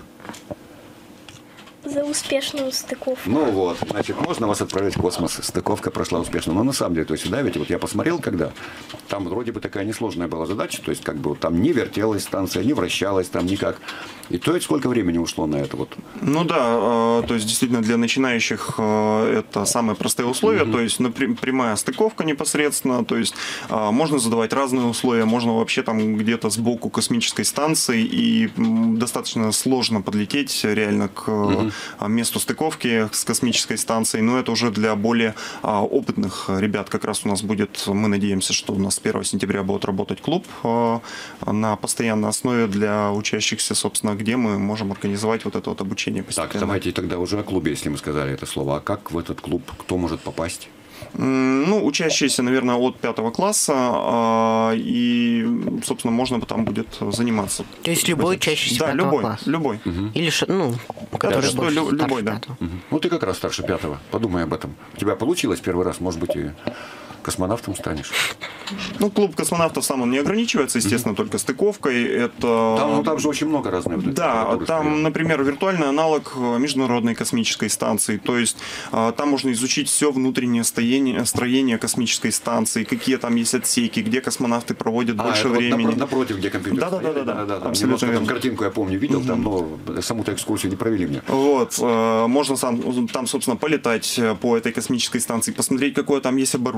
За успешную стыковку. Ну вот, значит, можно вас отправить в космос. Стыковка прошла успешно. Но на самом деле, то есть, да, ведь вот я посмотрел, когда там вроде бы такая несложная была задача, то есть, как бы вот, там не вертелась станция, не вращалась там никак. И то есть, сколько времени ушло на это вот? Ну да, то есть, действительно, для начинающих это самые простые условия, угу. то есть, прямая стыковка непосредственно, то есть, можно задавать разные условия, можно вообще там где-то сбоку космической станции, и достаточно сложно подлететь реально к угу. месту стыковки с космической станцией, но это уже для более а, опытных ребят. Как раз у нас будет, мы надеемся, что у нас с первого сентября будет работать клуб а, на постоянной основе для учащихся, собственно, где мы можем организовать вот это вот обучение постепенно. Так, давайте тогда уже о клубе, если мы сказали это слово. А как в этот клуб, кто может попасть? Ну, учащиеся, наверное, от пятого класса, и, собственно, можно там будет заниматься. То есть любой учащийся да, пятого любой, класса? любой. Угу. Или, ну, который да, больше, любой, любой да. Угу. Ну, ты как раз старше пятого. Подумай об этом. У тебя получилось первый раз, может быть, и космонавтом станешь. Ну, клуб космонавтов сам он не ограничивается, естественно, mm-hmm. только стыковкой. Это... Там, ну, там же очень много разных. Да, там, стоят. Например, виртуальный аналог Международной космической станции. То есть там можно изучить все внутреннее строение, строение космической станции, какие там есть отсеки, где космонавты проводят а, больше это времени. Вот напротив, где компьютер. Да, да, да, да, да, да, да. абсолютно. Там картинку я помню, видел, mm-hmm. там, но саму-то экскурсию не провели мне. Вот, можно там, там, собственно, полетать по этой космической станции, посмотреть, какое там есть оборудование.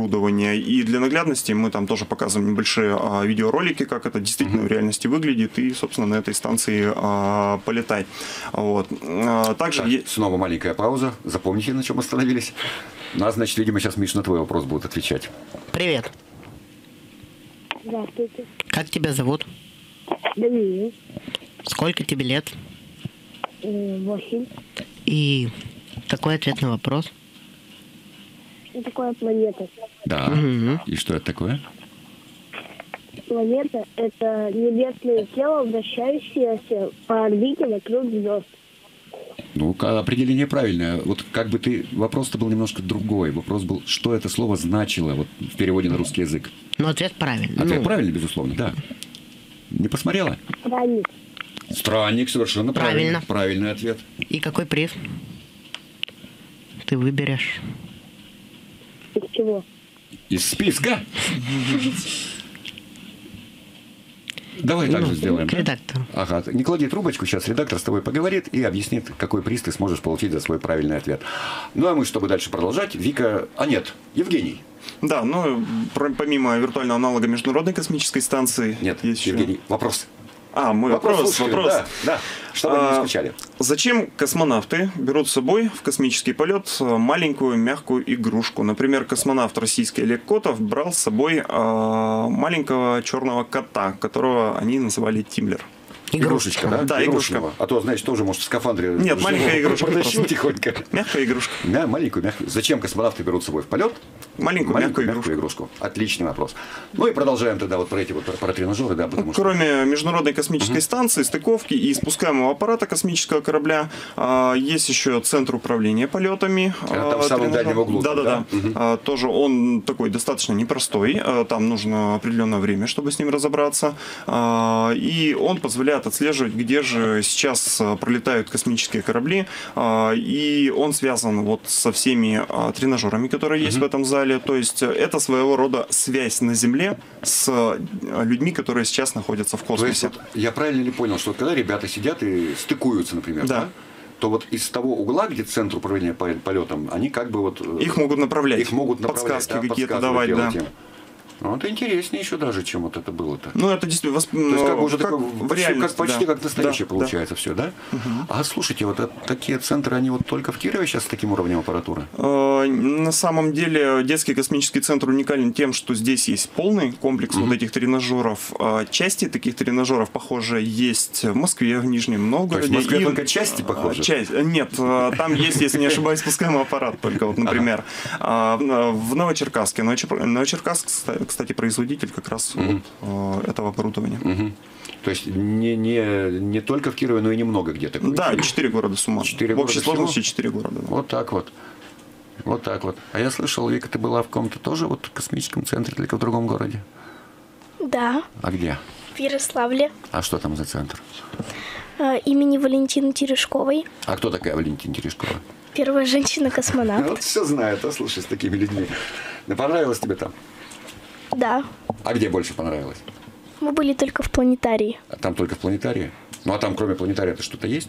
исследования. И для наглядности мы там тоже показываем небольшие а, видеоролики, как это действительно mm-hmm. в реальности выглядит, и, собственно, на этой станции а, полетать. Вот. А, также... Так, е... Снова маленькая пауза. Запомните, на чем остановились. Ну, а значит, видимо, сейчас Миша на твой вопрос будет отвечать. Привет. Здравствуйте. Как тебя зовут? Даниил. Сколько тебе лет? Восемь. И какой ответ на вопрос? Что такое планета? Да. Угу. И что это такое? Планета – это небесное тело, вращающееся по орбите вокруг звезд. Ну, определение правильное. Вот как бы ты... Вопрос-то был немножко другой. Вопрос был, что это слово значило вот, в переводе на русский язык. Ну, ответ правильный. Ответ ну... правильный, безусловно, да. Не посмотрела? Странник. Странник, совершенно правильно. Правильно. Правильный ответ. И какой приз ты выберешь? Из чего? Из списка? Давай так же сделаем. К редактору. Ага, не клади трубочку, сейчас редактор с тобой поговорит и объяснит, какой приз ты сможешь получить за свой правильный ответ. Ну, а мы, чтобы дальше продолжать, Вика... А нет, Евгений. Да, ну, помимо виртуального аналога Международной космической станции... Нет, есть Евгений, еще... вопрос. А, мой вопрос, вопрос. вопрос. Да, да. Чтобы а, не скучали. Зачем космонавты берут с собой в космический полет маленькую мягкую игрушку? Например, космонавт российский Олег Котов брал с собой а, маленького черного кота, которого они называли Тимлер. Игрушечка, да? Да, игрушка. А то, значит, тоже, может, в скафандре... Нет, маленькая игрушка. Продащил тихонько. Мягкая игрушка. Да, маленькую, мягкую. Зачем космонавты берут с собой в полет? Маленькую, маленькую мягкую, мягкую игрушку. игрушку. Отличный вопрос. Ну и продолжаем тогда вот про эти вот про тренажеры, да, потому ну, что... Кроме Международной космической угу. станции, стыковки и спускаемого аппарата космического корабля, а, есть еще Центр управления полетами. А, там в самом тренажер. дальнем углу. Да, да, да. да. Угу. А, тоже он такой достаточно непростой. А, там нужно определенное время, чтобы с ним разобраться. А, и он позволяет отслеживать, где же сейчас пролетают космические корабли. А, и он связан вот со всеми а, тренажерами, которые есть угу. в этом зале. То есть это своего рода связь на Земле с людьми, которые сейчас находятся в космосе. То есть, вот, я правильно ли понял, что когда ребята сидят и стыкуются, например, да. Да, то вот из того угла, где центр управления полетом, они как бы вот... Их могут направлять. Их могут направлять, подсказки да, какие-то давать, да. Им. Ну, это интереснее еще даже, чем вот это было-то. Ну, это действительно... Восп... То есть, как бы уже как такое, в почти, реальности, как, почти да. как настоящее да, получается да. все, да? Угу. А слушайте, вот это, такие центры, они вот только в Кирове сейчас с таким уровнем аппаратуры? Э, на самом деле, детский космический центр уникален тем, что здесь есть полный комплекс угу. вот этих тренажеров. Части таких тренажеров, похоже, есть в Москве, в Нижнем Новгороде. То есть в Москве и... только части похожи? Часть. Нет, там есть, если не ошибаюсь, спускаемый аппарат только, вот, например. В Новочеркасске. Новочеркасск, кстати, производитель как раз этого оборудования. Угу. То есть не, не, не только в Кирове, но и немного где-то. Да, четыре города суммарно. четыре в общей города сложности четыре города. Да. Вот так вот. Вот так вот. А я слышал, Вика, ты была в каком-то тоже вот космическом центре, только в другом городе? Да. А где? В Ярославле. А что там за центр? Э, имени Валентины Терешковой. А кто такая Валентина Терешкова? Первая женщина-космонавт. Вот все знает, а слушай, с такими людьми. Да понравилось тебе там? Да. А где больше понравилось? Мы были только в планетарии. А там только в планетарии? Ну а там кроме планетария-то что-то есть?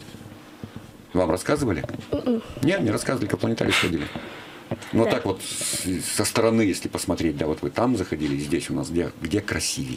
Вам рассказывали? Mm-mm. Нет, не рассказывали, как в планетарий сходили. Но да. так вот со стороны, если посмотреть, да, вот вы там заходили, здесь у нас где, где красивей?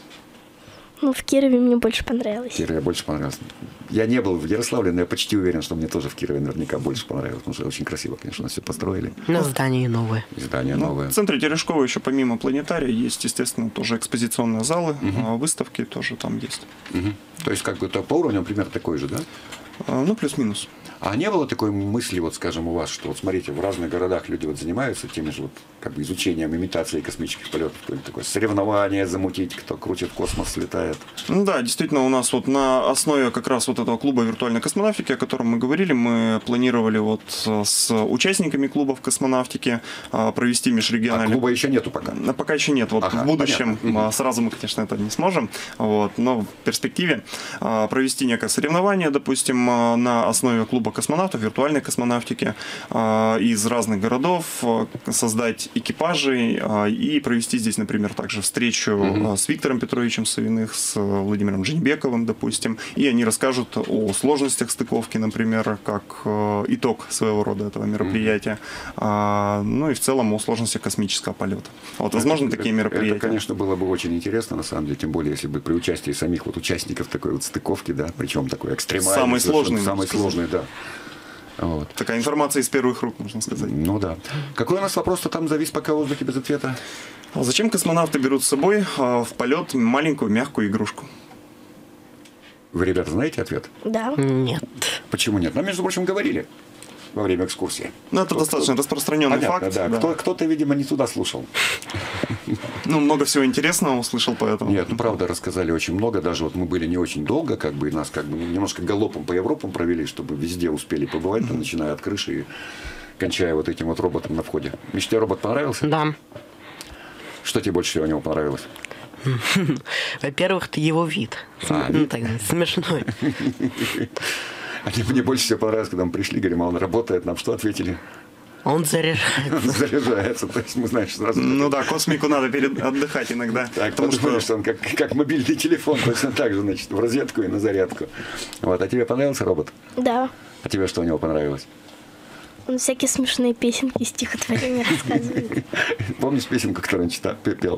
Ну, в Кирове мне больше понравилось. В Кирове больше понравилось. Я не был в Ярославле, но я почти уверен, что мне тоже в Кирове наверняка больше понравилось, потому что очень красиво, конечно, все построили. Но здание новое. Здание ну, новое. В центре Терешкова еще помимо планетария есть, естественно, тоже экспозиционные залы, угу. выставки тоже там есть. Угу. То есть как бы то по уровню примерно такой же, да? А, ну, плюс-минус. А не было такой мысли, вот скажем, у вас, что вот смотрите, в разных городах люди вот занимаются теми же вот как бы изучением, имитацией космических полетов, какое-то такое соревнование замутить, кто круче в космос летает? Ну да, действительно, у нас вот на основе как раз вот этого клуба виртуальной космонавтики, о котором мы говорили, мы планировали вот с участниками клубов космонавтики провести межрегиональный... А клуба еще нету пока? Пока еще нет. Вот ага, в будущем понятно. Сразу мы, конечно, это не сможем, вот, но в перспективе провести некое соревнование, допустим, на основе клуба космонавтов, виртуальной космонавтики из разных городов, создать экипажи и провести здесь, например, также встречу mm-hmm. с Виктором Петровичем Савиных, с Владимиром Дженебековым, допустим, и они расскажут о сложностях стыковки, например, как итог своего рода этого мероприятия, mm-hmm. ну и в целом о сложностях космического полета. Вот, возможно, это, такие мероприятия. Это, конечно, было бы очень интересно, на самом деле, тем более, если бы при участии самих вот участников такой вот стыковки, да, причем такой экстремальный. Самый сложный. Самый сложный, да. Вот. Такая информация из первых рук, можно сказать. Ну да. Какой у нас вопрос-то там завис пока в воздухе без ответа? А зачем космонавты берут с собой в полет маленькую мягкую игрушку? Вы, ребята, знаете ответ? Да. Нет. Почему нет? Нам, между прочим, говорили во время экскурсии. Ну, это кто, достаточно кто... распространенный Понятно, факт. Да. Да. Кто, кто-то, видимо, не туда слушал. Ну, много всего интересного услышал, поэтому. Нет, ну, правда, рассказали очень много. Даже вот мы были не очень долго, как бы, нас как бы немножко галопом по Европам провели, чтобы везде успели побывать, там, начиная от крыши и кончая вот этим вот роботом на входе. Миш, тебе робот понравился? Да. Что тебе больше всего у него понравилось? Во-первых, его вид. А, ну, вид? Так, смешной. А мне больше всего понравилось, когда мы пришли, говорим, а он работает, нам что ответили? Он заряжается. Он заряжается, то есть мы знаем, что сразу... Ну да, космику надо перед... отдыхать иногда. Так, потому подумали, что... что он как, как мобильный телефон, точно так же, значит, в розетку и на зарядку. Вот, а тебе понравился робот? Да. А тебе что у него понравилось? Он всякие смешные песенки, стихотворения рассказывает. Помнишь песенку, которую он читал, пел?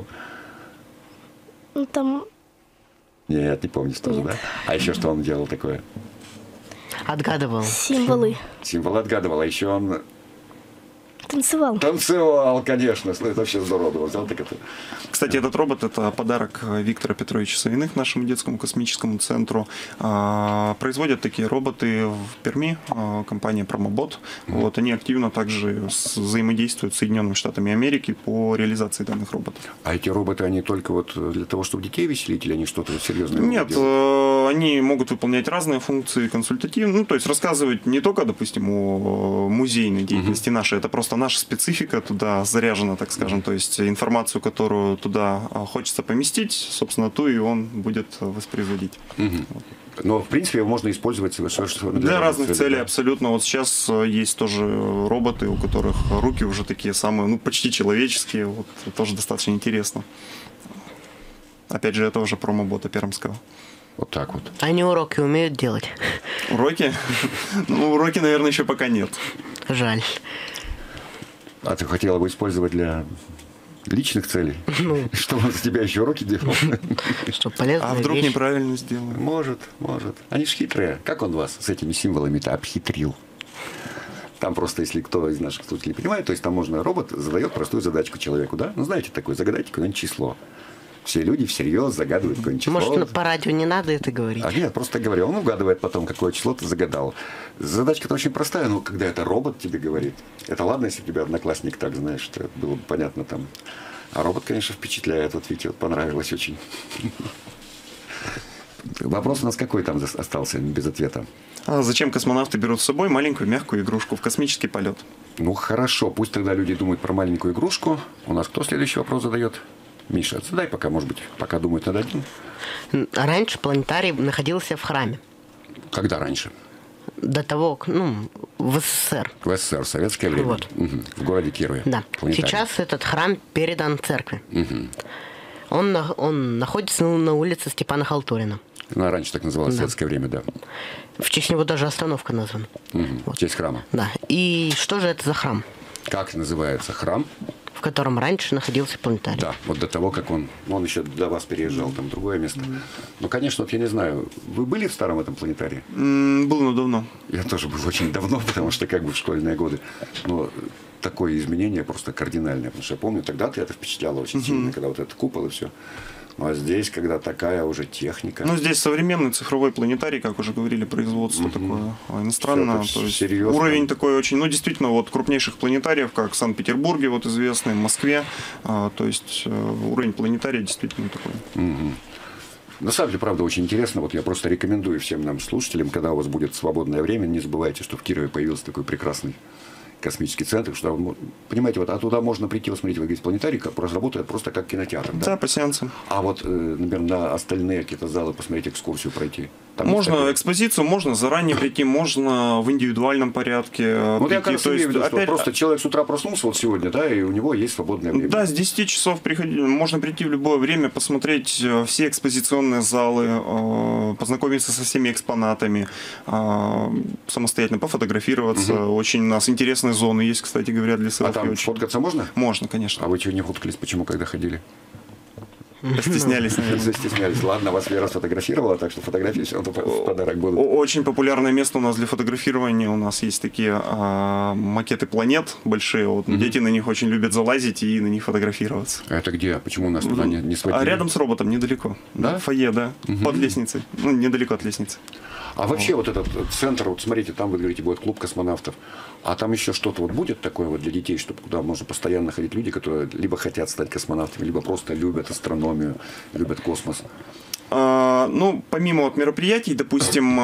Ну там... Нет, не помнишь тоже, да? А еще что он делал такое? Отгадывал. Символы. Символ отгадывал, а еще он... Танцевал. Танцевал, конечно. Это вообще здорово было. Взял так это. Кстати, этот робот – это подарок Виктора Петровича Савиных нашему детскому космическому центру. Производят такие роботы в Перми, компания Промобот. Mm-hmm. Вот, они активно также взаимодействуют с Соединенными Штатами Америки по реализации данных роботов. А эти роботы, они только вот для того, чтобы детей веселить, или они что-то серьезное Нет, делают? Они могут выполнять разные функции консультативные, ну, то есть рассказывать не только, допустим, о музейной деятельности mm-hmm. нашей, это просто наша специфика туда заряжена, так скажем, то есть информацию, которую туда хочется поместить, собственно, ту и он будет воспроизводить. Mm-hmm. Вот. Но, в принципе, его можно использовать совершенно для, для разных целей, целей, абсолютно. Вот сейчас есть тоже роботы, у которых руки уже такие самые, ну, почти человеческие, вот, тоже достаточно интересно. Опять же, это уже промо-бота пермского. Вот так вот. Они уроки умеют делать? Уроки? Ну, уроки, наверное, еще пока нет. Жаль. А ты хотела бы использовать для личных целей? Ну. Чтобы он за тебя еще уроки делал? Что полезно. А вдруг вещь. Неправильно сделаю? Может, может. Они же хитрые. Как он вас с этими символами-то обхитрил? Там просто, если кто из наших слушателей понимает, то есть там можно, робот задает простую задачку человеку, да? Ну, знаете, такое, загадайте какое-нибудь число. Все люди всерьез загадывают какое-нибудь число. Может, по радио не надо это говорить? А нет, просто говорю. Он угадывает потом, какое число ты загадал. Задачка-то очень простая, но когда это робот тебе говорит, это ладно, если тебе одноклассник так, знаешь, что это было бы понятно там. А робот, конечно, впечатляет. Вот видите, вот понравилось очень. Вопрос у нас какой там остался без ответа? А зачем космонавты берут с собой маленькую мягкую игрушку в космический полет? Ну, хорошо. Пусть тогда люди думают про маленькую игрушку. У нас кто следующий вопрос задает? Миша, задай пока, может быть, пока думают над одним. Раньше планетарий находился в храме. Когда раньше? До того, ну, в СССР. В СССР, в советское время. Вот. Угу. В городе Кирове. Да. Планетарий. Сейчас этот храм передан церкви. Угу. Он, он находится на улице Степана Халтурина. Ну, раньше так называлось, да. В советское время, да. В честь него даже остановка названа. Угу. Вот. В честь храма. Да. И что же это за храм? Как называется храм? В котором раньше находился планетарий. Да, вот до того, как он... Он еще до вас переезжал, там другое место. Mm-hmm. Ну, конечно, вот я не знаю, вы были в старом этом планетарии? Mm, был, но давно. Я тоже был очень давно, потому что как бы в школьные годы. Но такое изменение просто кардинальное. Потому что я помню, тогда-то это впечатляло очень mm-hmm. сильно, когда вот этот купол и все. Ну, а здесь, когда такая уже техника... Ну, здесь современный цифровой планетарий, как уже говорили, производство угу. такое иностранное. То есть серьезно. Уровень такой очень... Ну, действительно, вот крупнейших планетариев, как в Санкт-Петербурге, вот известный, в Москве. А, то есть уровень планетария действительно такой. Угу. На самом деле, правда, очень интересно. Вот я просто рекомендую всем нам слушателям, когда у вас будет свободное время, не забывайте, что в Кирове появился такой прекрасный космический центр, что, понимаете, вот, а туда можно прийти, вот смотрите, вы говорите, планетарий как просто работает просто как кинотеатр. Да, да, по сеансам. А вот, например, на остальные какие-то залы посмотреть, экскурсию пройти. Там можно экспозицию, можно заранее прийти, можно в индивидуальном порядке. Вот прийти. я, кажется, есть, виду, опять... просто человек с утра проснулся вот сегодня, да, и у него есть свободное время. Да, с десяти часов приходи, можно прийти в любое время, посмотреть все экспозиционные залы, познакомиться со всеми экспонатами, самостоятельно пофотографироваться. Угу. Очень у нас интересные зоны есть, кстати говоря, для селфи. А там очень. фоткаться можно? Можно, конечно. А вы чего не фоткались, почему, когда ходили? Застеснялись, наверное. Застеснялись. Ладно, вас Вера сфотографировала, так что фотографии все равно в подарок будут. Очень популярное место у нас для фотографирования. У нас есть такие а, макеты планет большие. Вот, mm-hmm. Дети на них очень любят залазить и на них фотографироваться. А это где? Почему у нас туда не, не сводили? А рядом с роботом, недалеко. Да? В фойе, да. Mm-hmm. Под лестницей. Ну, недалеко от лестницы. А вообще вот. вот этот центр, вот смотрите, там вы говорите, будет клуб космонавтов. А там еще что-то вот будет такое вот для детей, чтобы куда можно постоянно ходить люди, которые либо хотят стать космонавтами, либо просто любят астрономию, любят космос? А, ну, помимо вот мероприятий, допустим,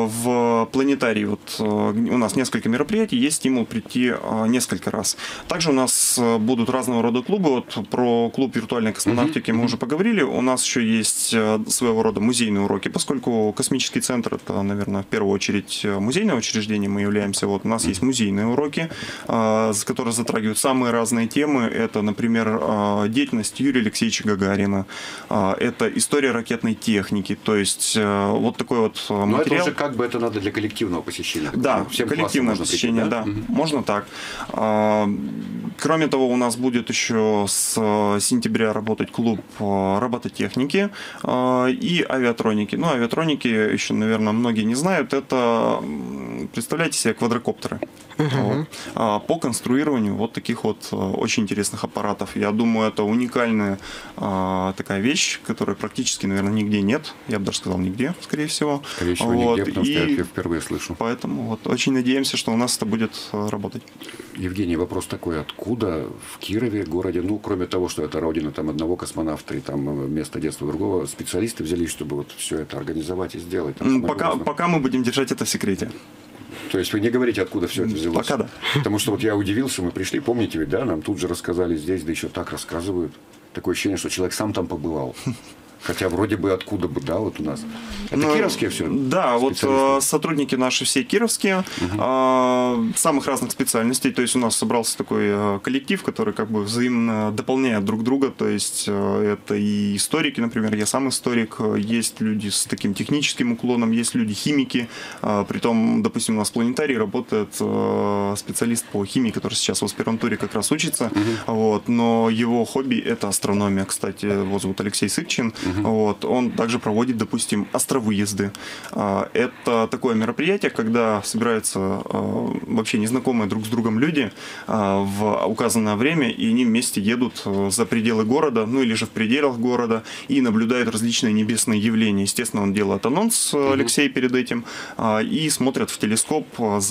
в планетарии вот у нас несколько мероприятий, есть стимул прийти несколько раз. Также у нас будут разного рода клубы. Вот про клуб виртуальной космонавтики mm-hmm. мы уже поговорили. У нас еще есть своего рода музейные уроки, поскольку космический центр это, наверное, в первую очередь музейное учреждение мы являемся. Вот у нас mm-hmm. есть музейные уроки, которые затрагивают самые разные темы. Это, например, деятельность Юрия Алексеевича Гагарина, это история ракетной техники, то есть э, вот такой вот материал. Но это уже как бы это надо для коллективного посещения. Да, всем коллективное посещение, прийти, да, да. Угу. Можно так. А, кроме того, у нас будет еще с сентября работать клуб робототехники а, и авиатроники. Ну, авиатроники еще, наверное, многие не знают. Это, представляете себе, квадрокоптеры. Угу. Вот. А, по конструированию вот таких вот очень интересных аппаратов. Я думаю, это уникальная а, такая вещь, которая практически, наверное, нигде нет. Я бы даже сказал, нигде, скорее всего. Скорее всего, вот. нигде, потому и что я впервые слышу. Поэтому вот очень надеемся, что у нас это будет работать. Евгений, вопрос такой. Откуда в Кирове, городе, ну, кроме того, что это родина там одного космонавта и там место детства другого, специалисты взялись, чтобы вот все это организовать и сделать? Там, пока, пока мы будем держать это в секрете. То есть вы не говорите, откуда все это взялось? Пока да. Потому что вот я удивился, мы пришли, помните ведь, да, нам тут же рассказали здесь, да еще так рассказывают. Такое ощущение, что человек сам там побывал. Хотя вроде бы откуда бы, да, вот у нас. Это ну, кировские все? Да, вот сотрудники наши все кировские, угу. самых разных специальностей. То есть у нас собрался такой коллектив, который как бы взаимно дополняет друг друга. То есть это и историки, например, я сам историк, есть люди с таким техническим уклоном, есть люди химики. Притом, допустим, у нас в планетарии работает специалист по химии, который сейчас в аспирантуре как раз учится. Угу. Вот, но его хобби это астрономия. Кстати, его зовут Алексей Сыкчин. Uh-huh. Вот, он также проводит, допустим, астровыезды. Это такое мероприятие, когда собираются вообще незнакомые друг с другом люди в указанное время, и они вместе едут за пределы города, ну или же в пределах города, и наблюдают различные небесные явления. Естественно, он делает анонс, uh-huh. Алексей, перед этим, и смотрят в телескоп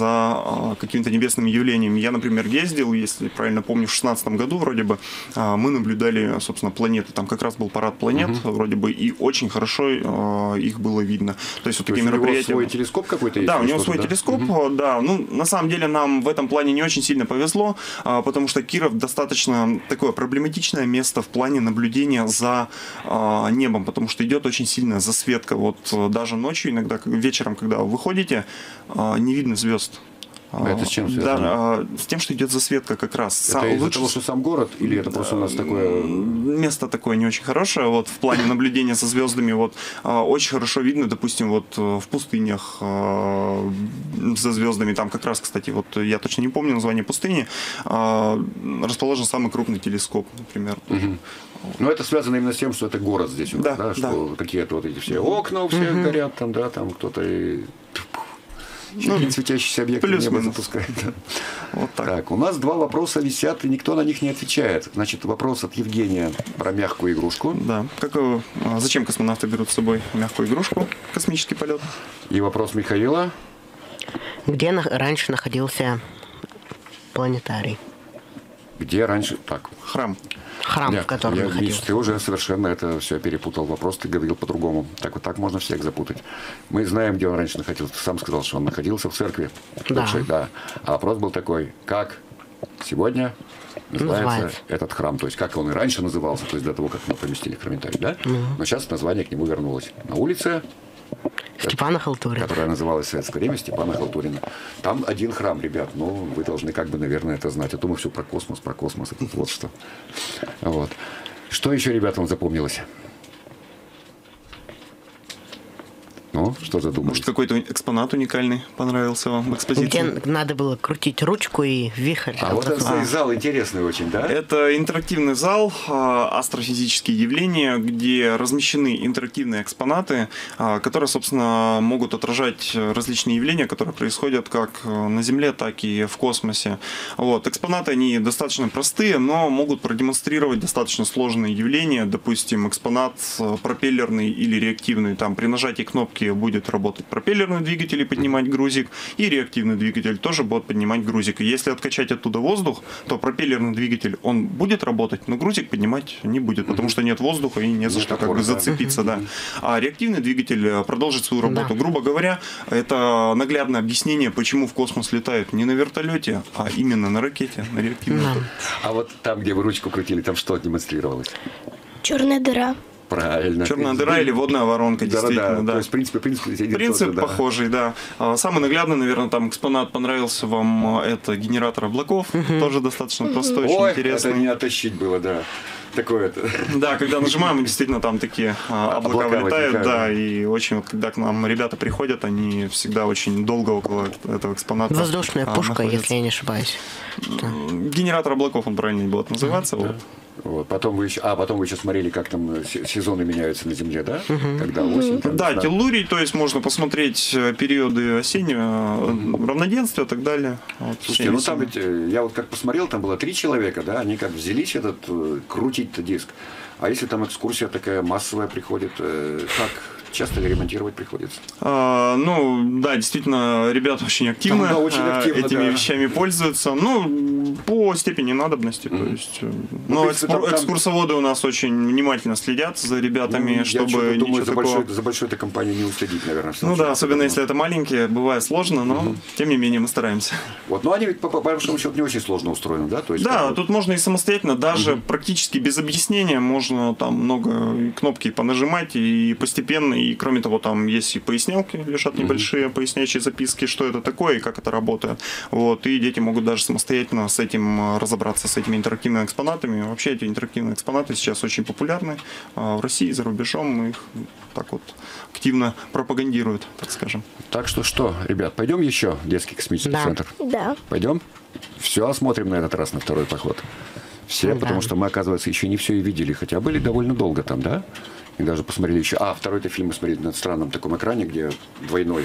за какими-то небесными явлениями. Я, например, ездил, если правильно помню, в шестнадцатом году вроде бы, мы наблюдали, собственно, планеты. Там как раз был парад планет, uh-huh. вроде бы, и очень хорошо э, их было видно. То есть вот То такие есть мероприятия. У него свой телескоп какой-то есть? Да, у него свой да? телескоп, угу. да. Ну, на самом деле нам в этом плане не очень сильно повезло, э, потому что Киров достаточно такое проблематичное место в плане наблюдения за э, небом, потому что идет очень сильная засветка. Вот э, даже ночью, иногда вечером, когда вы выходите, э, не видно звезд. А это с чем связано? Да, с тем, что идет засветка как раз. Это из-за того, что сам город, или это просто у нас такое... Место такое не очень хорошее, вот в плане наблюдения за звездами, вот очень хорошо видно, допустим, вот в пустынях за звездами, там как раз, кстати, вот я точно не помню название пустыни, расположен самый крупный телескоп, например. Угу. Но это связано именно с тем, что это город здесь у нас, да, да, что да. какие-то вот эти все окна у всех угу. горят, там, да, там кто-то и... Ну, светящиеся объекты в небо запускает. Да. Вот так. Так, у нас два вопроса висят, и никто на них не отвечает. Значит, вопрос от Евгения про мягкую игрушку. Да. Как, зачем космонавты берут с собой мягкую игрушку, космический полет? И вопрос Михаила. Где на... раньше находился планетарий? Где раньше... Так. Храм. Храм, Нет, в котором я, находился. Миш, ты уже совершенно это все перепутал. Вопрос ты говорил по-другому. Так вот так можно всех запутать. Мы знаем, где он раньше находился. Ты сам сказал, что он находился в церкви. Да. Бывшей, да. А вопрос был такой, как сегодня называется, Называется. этот храм. То есть, как он и раньше назывался, то есть до того, как мы поместили комментарий, да? Угу. Но сейчас название к нему вернулось. На улице Степана Халтурина. Которая называлась в советское время Степана Халтурина. Там один храм, ребят. Ну, вы должны как бы, наверное, это знать. А то мы все про космос, про космос. Это вот что. Вот. Что еще, ребятам, запомнилось? Ну, что задумались? Может, какой-то экспонат уникальный понравился вам в экспозиции? Где надо было крутить ручку и вихрь. А вот этот а. зал интересный очень, да? Это интерактивный зал астрофизические явления, где размещены интерактивные экспонаты, которые, собственно, могут отражать различные явления, которые происходят как на Земле, так и в космосе. Вот. Экспонаты, они достаточно простые, но могут продемонстрировать достаточно сложные явления. Допустим, экспонат пропеллерный или реактивный. Там при нажатии кнопки будет работать пропеллерный двигатель и поднимать грузик, и реактивный двигатель тоже будет поднимать грузик. И если откачать оттуда воздух, то пропеллерный двигатель, он будет работать, но грузик поднимать не будет, потому что нет воздуха и не за что как бы зацепиться. Да. А реактивный двигатель продолжит свою работу. Да. Грубо говоря, это наглядное объяснение, почему в космос летают не на вертолете, а именно на ракете, на реактивной. Да. А вот там, где вы ручку крутили, там что демонстрировалось? Черная дыра. Правильно. Черная дыра или водная воронка, да, действительно, да. да. То есть, в принципе, принцип, принцип тоже, похожий, да. да. Самый наглядный, наверное, там экспонат понравился вам, это генератор облаков, угу. тоже достаточно угу. простой, очень Ой, интересный. Это не оттащить было, да. Такое-то. Да, когда нажимаем, действительно там такие облака, облака вылетают, возникают. Да, и очень, вот, когда к нам ребята приходят, они всегда очень долго около этого экспоната. Воздушная пушка, находятся. Если я не ошибаюсь. Генератор облаков, он правильно будет называться. Да. Вот. Вот. Потом вы еще, а потом вы еще смотрели, как там сезоны меняются на Земле, да? Угу. Когда осень. Там, да, теллурий, то есть можно посмотреть периоды осеннего равноденствия и так далее. Вот, слушайте, ну там ведь, я вот как посмотрел, там было три человека, да, они как взялись этот крутить-то диск. А если там экскурсия такая массовая приходит, как часто ли ремонтировать приходится? А, ну, да, действительно, ребята очень активно, там, да, очень активно этими да. вещами пользуются. Ну, по степени надобности. Mm-hmm. То есть, ну, но экспур, там, экскурсоводы у нас очень внимательно следят за ребятами, ну, чтобы я думаю, ничего за такого... большой, за большой этой компанией не уследить, наверное. Ну да, особенно если это маленькие, бывает сложно, но mm-hmm. тем не менее мы стараемся. Вот, но они ведь по, по большому счету не очень сложно устроены, да? То есть, да, как... тут можно и самостоятельно, даже mm-hmm. практически без объяснения, можно там много кнопки понажимать и постепенно. И кроме того, там есть и пояснялки, лежат небольшие mm-hmm. поясняющие записки, что это такое и как это работает. Вот, и дети могут даже самостоятельно с этим разобраться, с этими интерактивными экспонатами. Вообще эти интерактивные экспонаты сейчас очень популярны в России, за рубежом. Их так вот активно пропагандируют, так скажем. Так что что, ребят, пойдем еще в детский космический да. центр? Да. Пойдем? Все осмотрим на этот раз, на второй поход. Все, да. Потому что мы, оказывается, еще не все и видели, хотя были довольно долго там, да? И даже посмотрели еще... А, второй-то фильм мы смотрели на странном таком экране, где двойной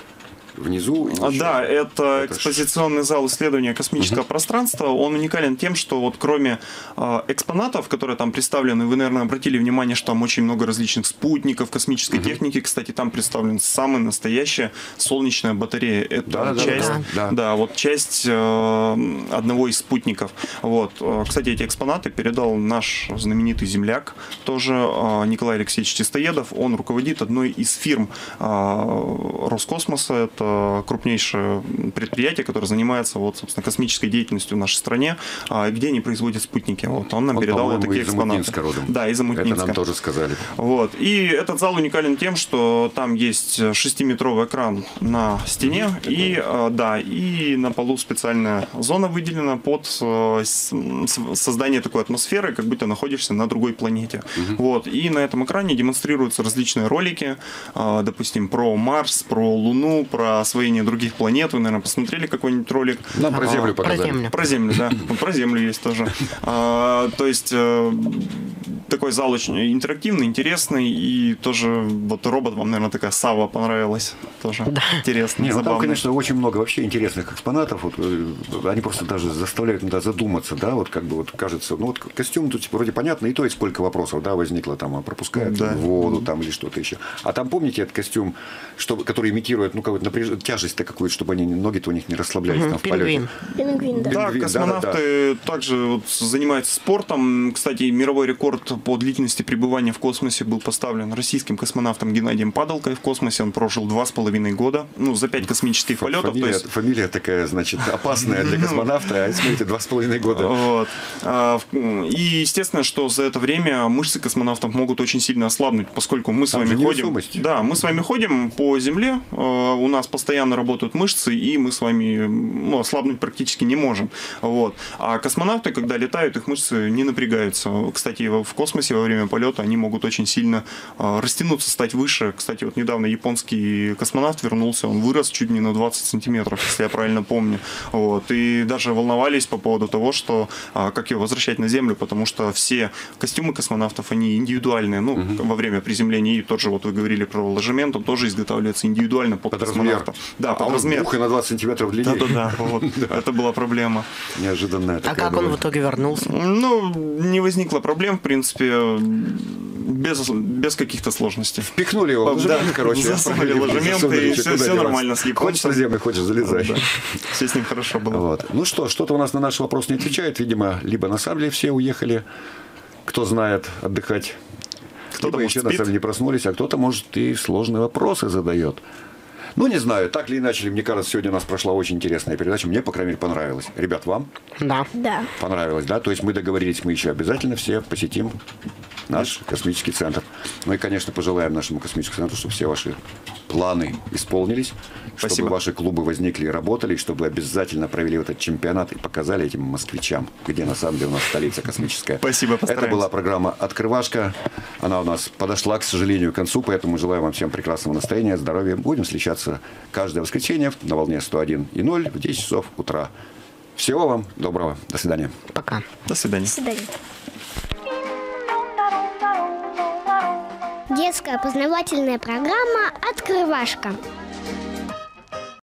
внизу. А, да, это, это экспозиционный зал исследования космического угу. пространства. Он уникален тем, что вот кроме э, экспонатов, которые там представлены, вы, наверное, обратили внимание, что там очень много различных спутников космической угу. техники. Кстати, там представлена самая настоящая солнечная батарея. Это да, часть, да, да. Да, вот часть э, одного из спутников. Вот. Кстати, эти экспонаты передал наш знаменитый земляк, тоже э, Николай Алексеевич Тестоедов. Он руководит одной из фирм э, Роскосмоса. Это крупнейшее предприятие, которое занимается вот, собственно, космической деятельностью в нашей стране, где они производят спутники. Вот, он нам он, передал вот такие экспонаты. Родом. Да, из Амутнинска. Это нам тоже сказали. Вот. И этот зал уникален тем, что там есть шестиметровый экран на стене, и, да, и на полу специальная зона выделена под создание такой атмосферы, как будто находишься на другой планете. Угу. Вот. И на этом экране демонстрируются различные ролики, допустим, про Марс, про Луну, про освоение других планет. Вы, наверное, посмотрели какой-нибудь ролик. Нам про Землю а, показали. Про Землю. Про Землю, да. Про Землю есть тоже. А, то есть, такой зал очень интерактивный, интересный, и тоже вот робот вам, наверное, такая Сава понравилась. Тоже да. интересно, Не, ну, забавно. Там, конечно, очень много вообще интересных экспонатов. Вот, они просто даже заставляют иногда задуматься, да, вот как бы вот кажется, ну вот костюм тут вроде понятно, и то есть сколько вопросов, да, возникло там, пропускают да. воду там или что-то еще. А там, помните, этот костюм, что, который имитирует, ну, какую-то напряж... тяжесть-то какую-то, чтобы они, ноги-то у них не расслаблялись угу, там в полете. Пингвин, да. Да, Пингвин, космонавты да, да, да. также вот занимаются спортом. Кстати, мировой рекорд по длительности пребывания в космосе был поставлен российским космонавтом Геннадием Падалкой в космосе. Он прожил два с половиной года, ну, за пять космических Фамилия, полетов. То есть... фамилия такая, значит, опасная для космонавта, а смотрите, два с половиной года. Вот. И естественно, что за это время мышцы космонавтов могут очень сильно ослабнуть, поскольку мы с Там вами ходим. невесомость. Да, мы с вами ходим по Земле, у нас постоянно работают мышцы, и мы с вами ну, ослабнуть практически не можем. Вот. А космонавты, когда летают, их мышцы не напрягаются. Кстати, в космосе во время полета они могут очень сильно растянуться, стать выше. Кстати, вот недавно японский космонавт вернулся, он вырос чуть не на двадцать сантиметров, если я правильно помню. Вот. И даже волновались по поводу того, что как его возвращать на Землю, потому что все костюмы космонавтов, они индивидуальные. Ну, угу. во время приземления, и тот же, вот вы говорили про ложемент, он тоже изготавливается индивидуально под, под космонавта. Размер. Да, под а размер. Ух, и на двадцать сантиметров длиннее. Да-да-да, вот. Это была проблема. Неожиданная. А как он в итоге вернулся? Ну, не возникло проблем, в принципе, без, без каких-то сложностей. Впихнули его, да, короче. Засунули ложементы, и все, все нормально с японцем. Хочешь на Землю, хочешь, залезай. Да. Все с ним хорошо было. Вот. Ну что, что-то у нас на наш вопрос не отвечает. Видимо, либо на самом деле все уехали, кто знает, отдыхать. Кто-то еще спит. На самом деле не проснулись, а кто-то, может, и сложные вопросы задает. Ну, не знаю, так или иначе, мне кажется, сегодня у нас прошла очень интересная передача. Мне, по крайней мере, понравилось. Ребят, вам? Да. Да. Понравилось, да? То есть мы договорились, мы еще обязательно все посетим наш космический центр. Ну и, конечно, пожелаем нашему космическому центру, чтобы все ваши планы исполнились, Спасибо. Чтобы ваши клубы возникли и работали, чтобы обязательно провели вот этот чемпионат и показали этим москвичам, где на самом деле у нас столица космическая. Спасибо, постараемся. Это была программа «Открывашка». Она у нас подошла, к сожалению, к концу, поэтому желаю вам всем прекрасного настроения, здоровья. Будем встречаться каждое воскресенье на волне сто один и ноль в десять часов утра. Всего вам доброго. До свидания. Пока. До свидания. До свидания. Детская познавательная программа «Открывашка».